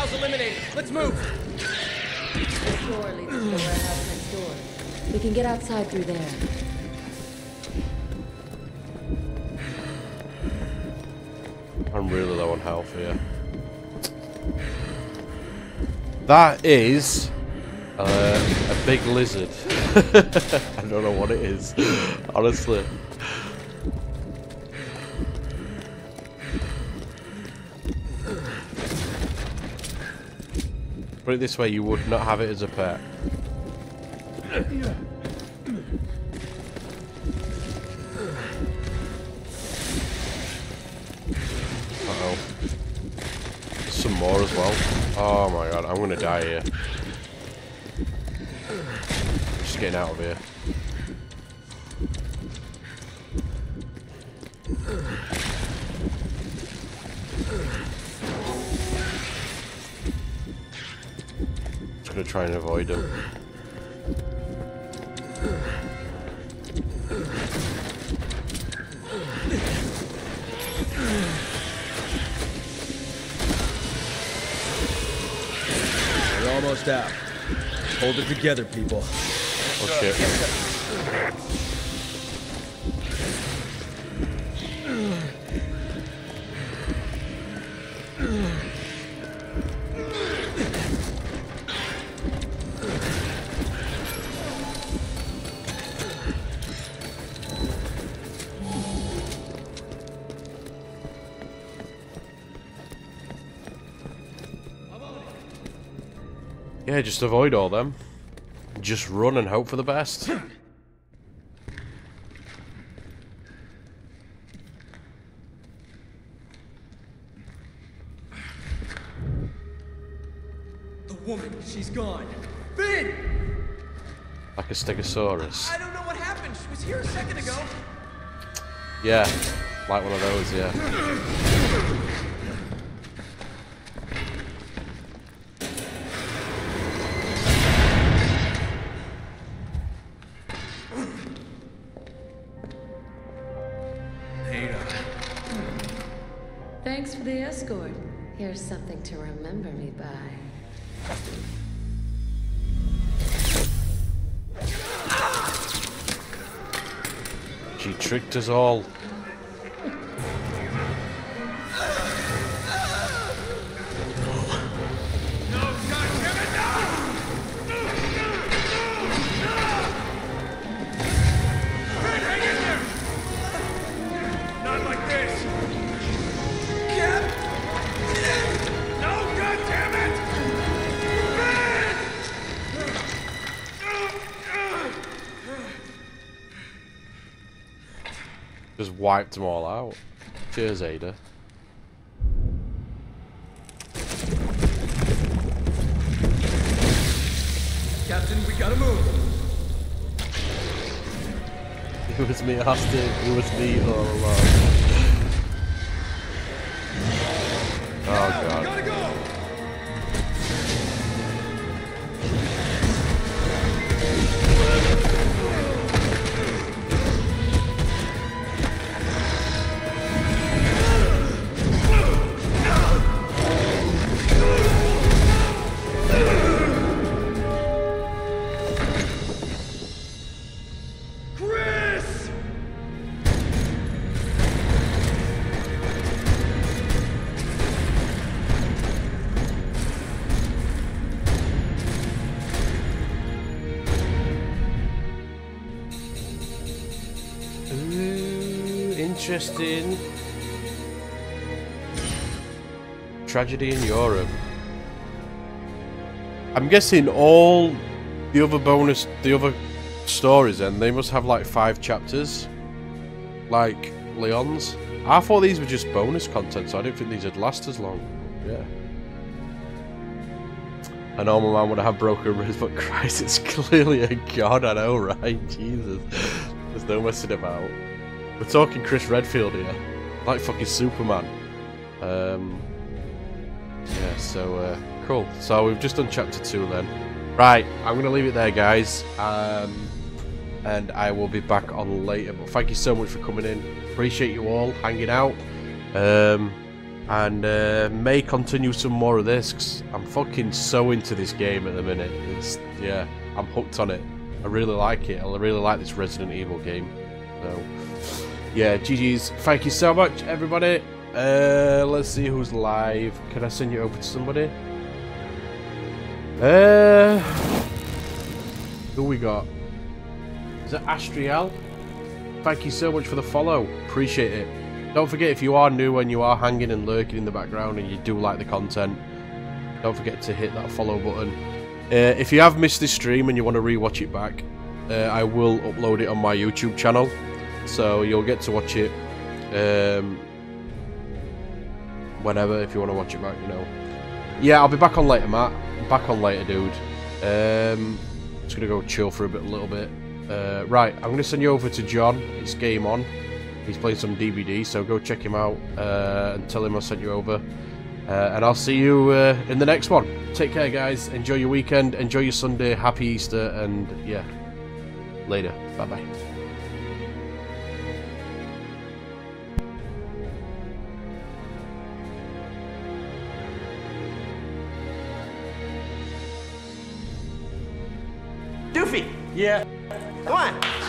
files eliminated. Let's move. This door leads to the warehouse next door. We can get outside through there. I'm really low on health here. That is a big lizard. I don't know what it is, honestly. Put it this way, you would not have it as a pet. Uh-oh. There's some more as well. Oh my god, I'm gonna die here. Just getting out of here. Just gonna try and avoid him. We're almost out. Hold it together, people. Oh shit. Yeah, just avoid all them. Just run and hope for the best. The woman, she's gone. Finn! Like a Stegosaurus. I don't know what happened. She was here a second ago. Yeah, like one of those, yeah. Thanks for the escort. Here's something to remember me by. She tricked us all. Not like this! No, goddammit! Just wiped them all out. Cheers, Ada. Captain, we gotta move. It was me, Austin. It was me all along. Oh god. Gotta go. Chris! Ooh, interesting. Tragedy in Europe. I'm guessing all the other stories then, they must have like 5 chapters. Like Leon's. I thought these were just bonus content, so I didn't think these would last as long. Yeah. A normal man would have broken ribs, but Christ, it's clearly a god, I know, right? Jesus. There's no messing about. We're talking Chris Redfield here. Like fucking Superman. Yeah, so, cool. So we've just done chapter 2 then. Right, I'm going to leave it there, guys. And I will be back on later. But thank you so much for coming in. Appreciate you all hanging out. and may continue some more of this, 'cause I'm fucking so into this game at the minute. It's, yeah, I'm hooked on it. I really like it. I really like this Resident Evil game. So, yeah, GG's. Thank you so much, everybody. Let's see who's live. Can I send you over to somebody? Who we got? Is it Astriel? Thank you so much for the follow. Appreciate it. Don't forget, if you are new and you are hanging and lurking in the background and you do like the content, don't forget to hit that follow button. If you have missed this stream and you want to rewatch it back, I will upload it on my YouTube channel, so you'll get to watch it whenever, if you want to watch it back, you know. Yeah, I'll be back on later, Matt. Back on later, dude. Just gonna go chill for a little bit. Right, I'm gonna send you over to John. It's Game On. He's playing some DBD, so go check him out and tell him I sent you over. And I'll see you in the next one. Take care, guys. Enjoy your weekend. Enjoy your Sunday. Happy Easter. And yeah, later. Bye-bye. Doofy! Yeah? Come on!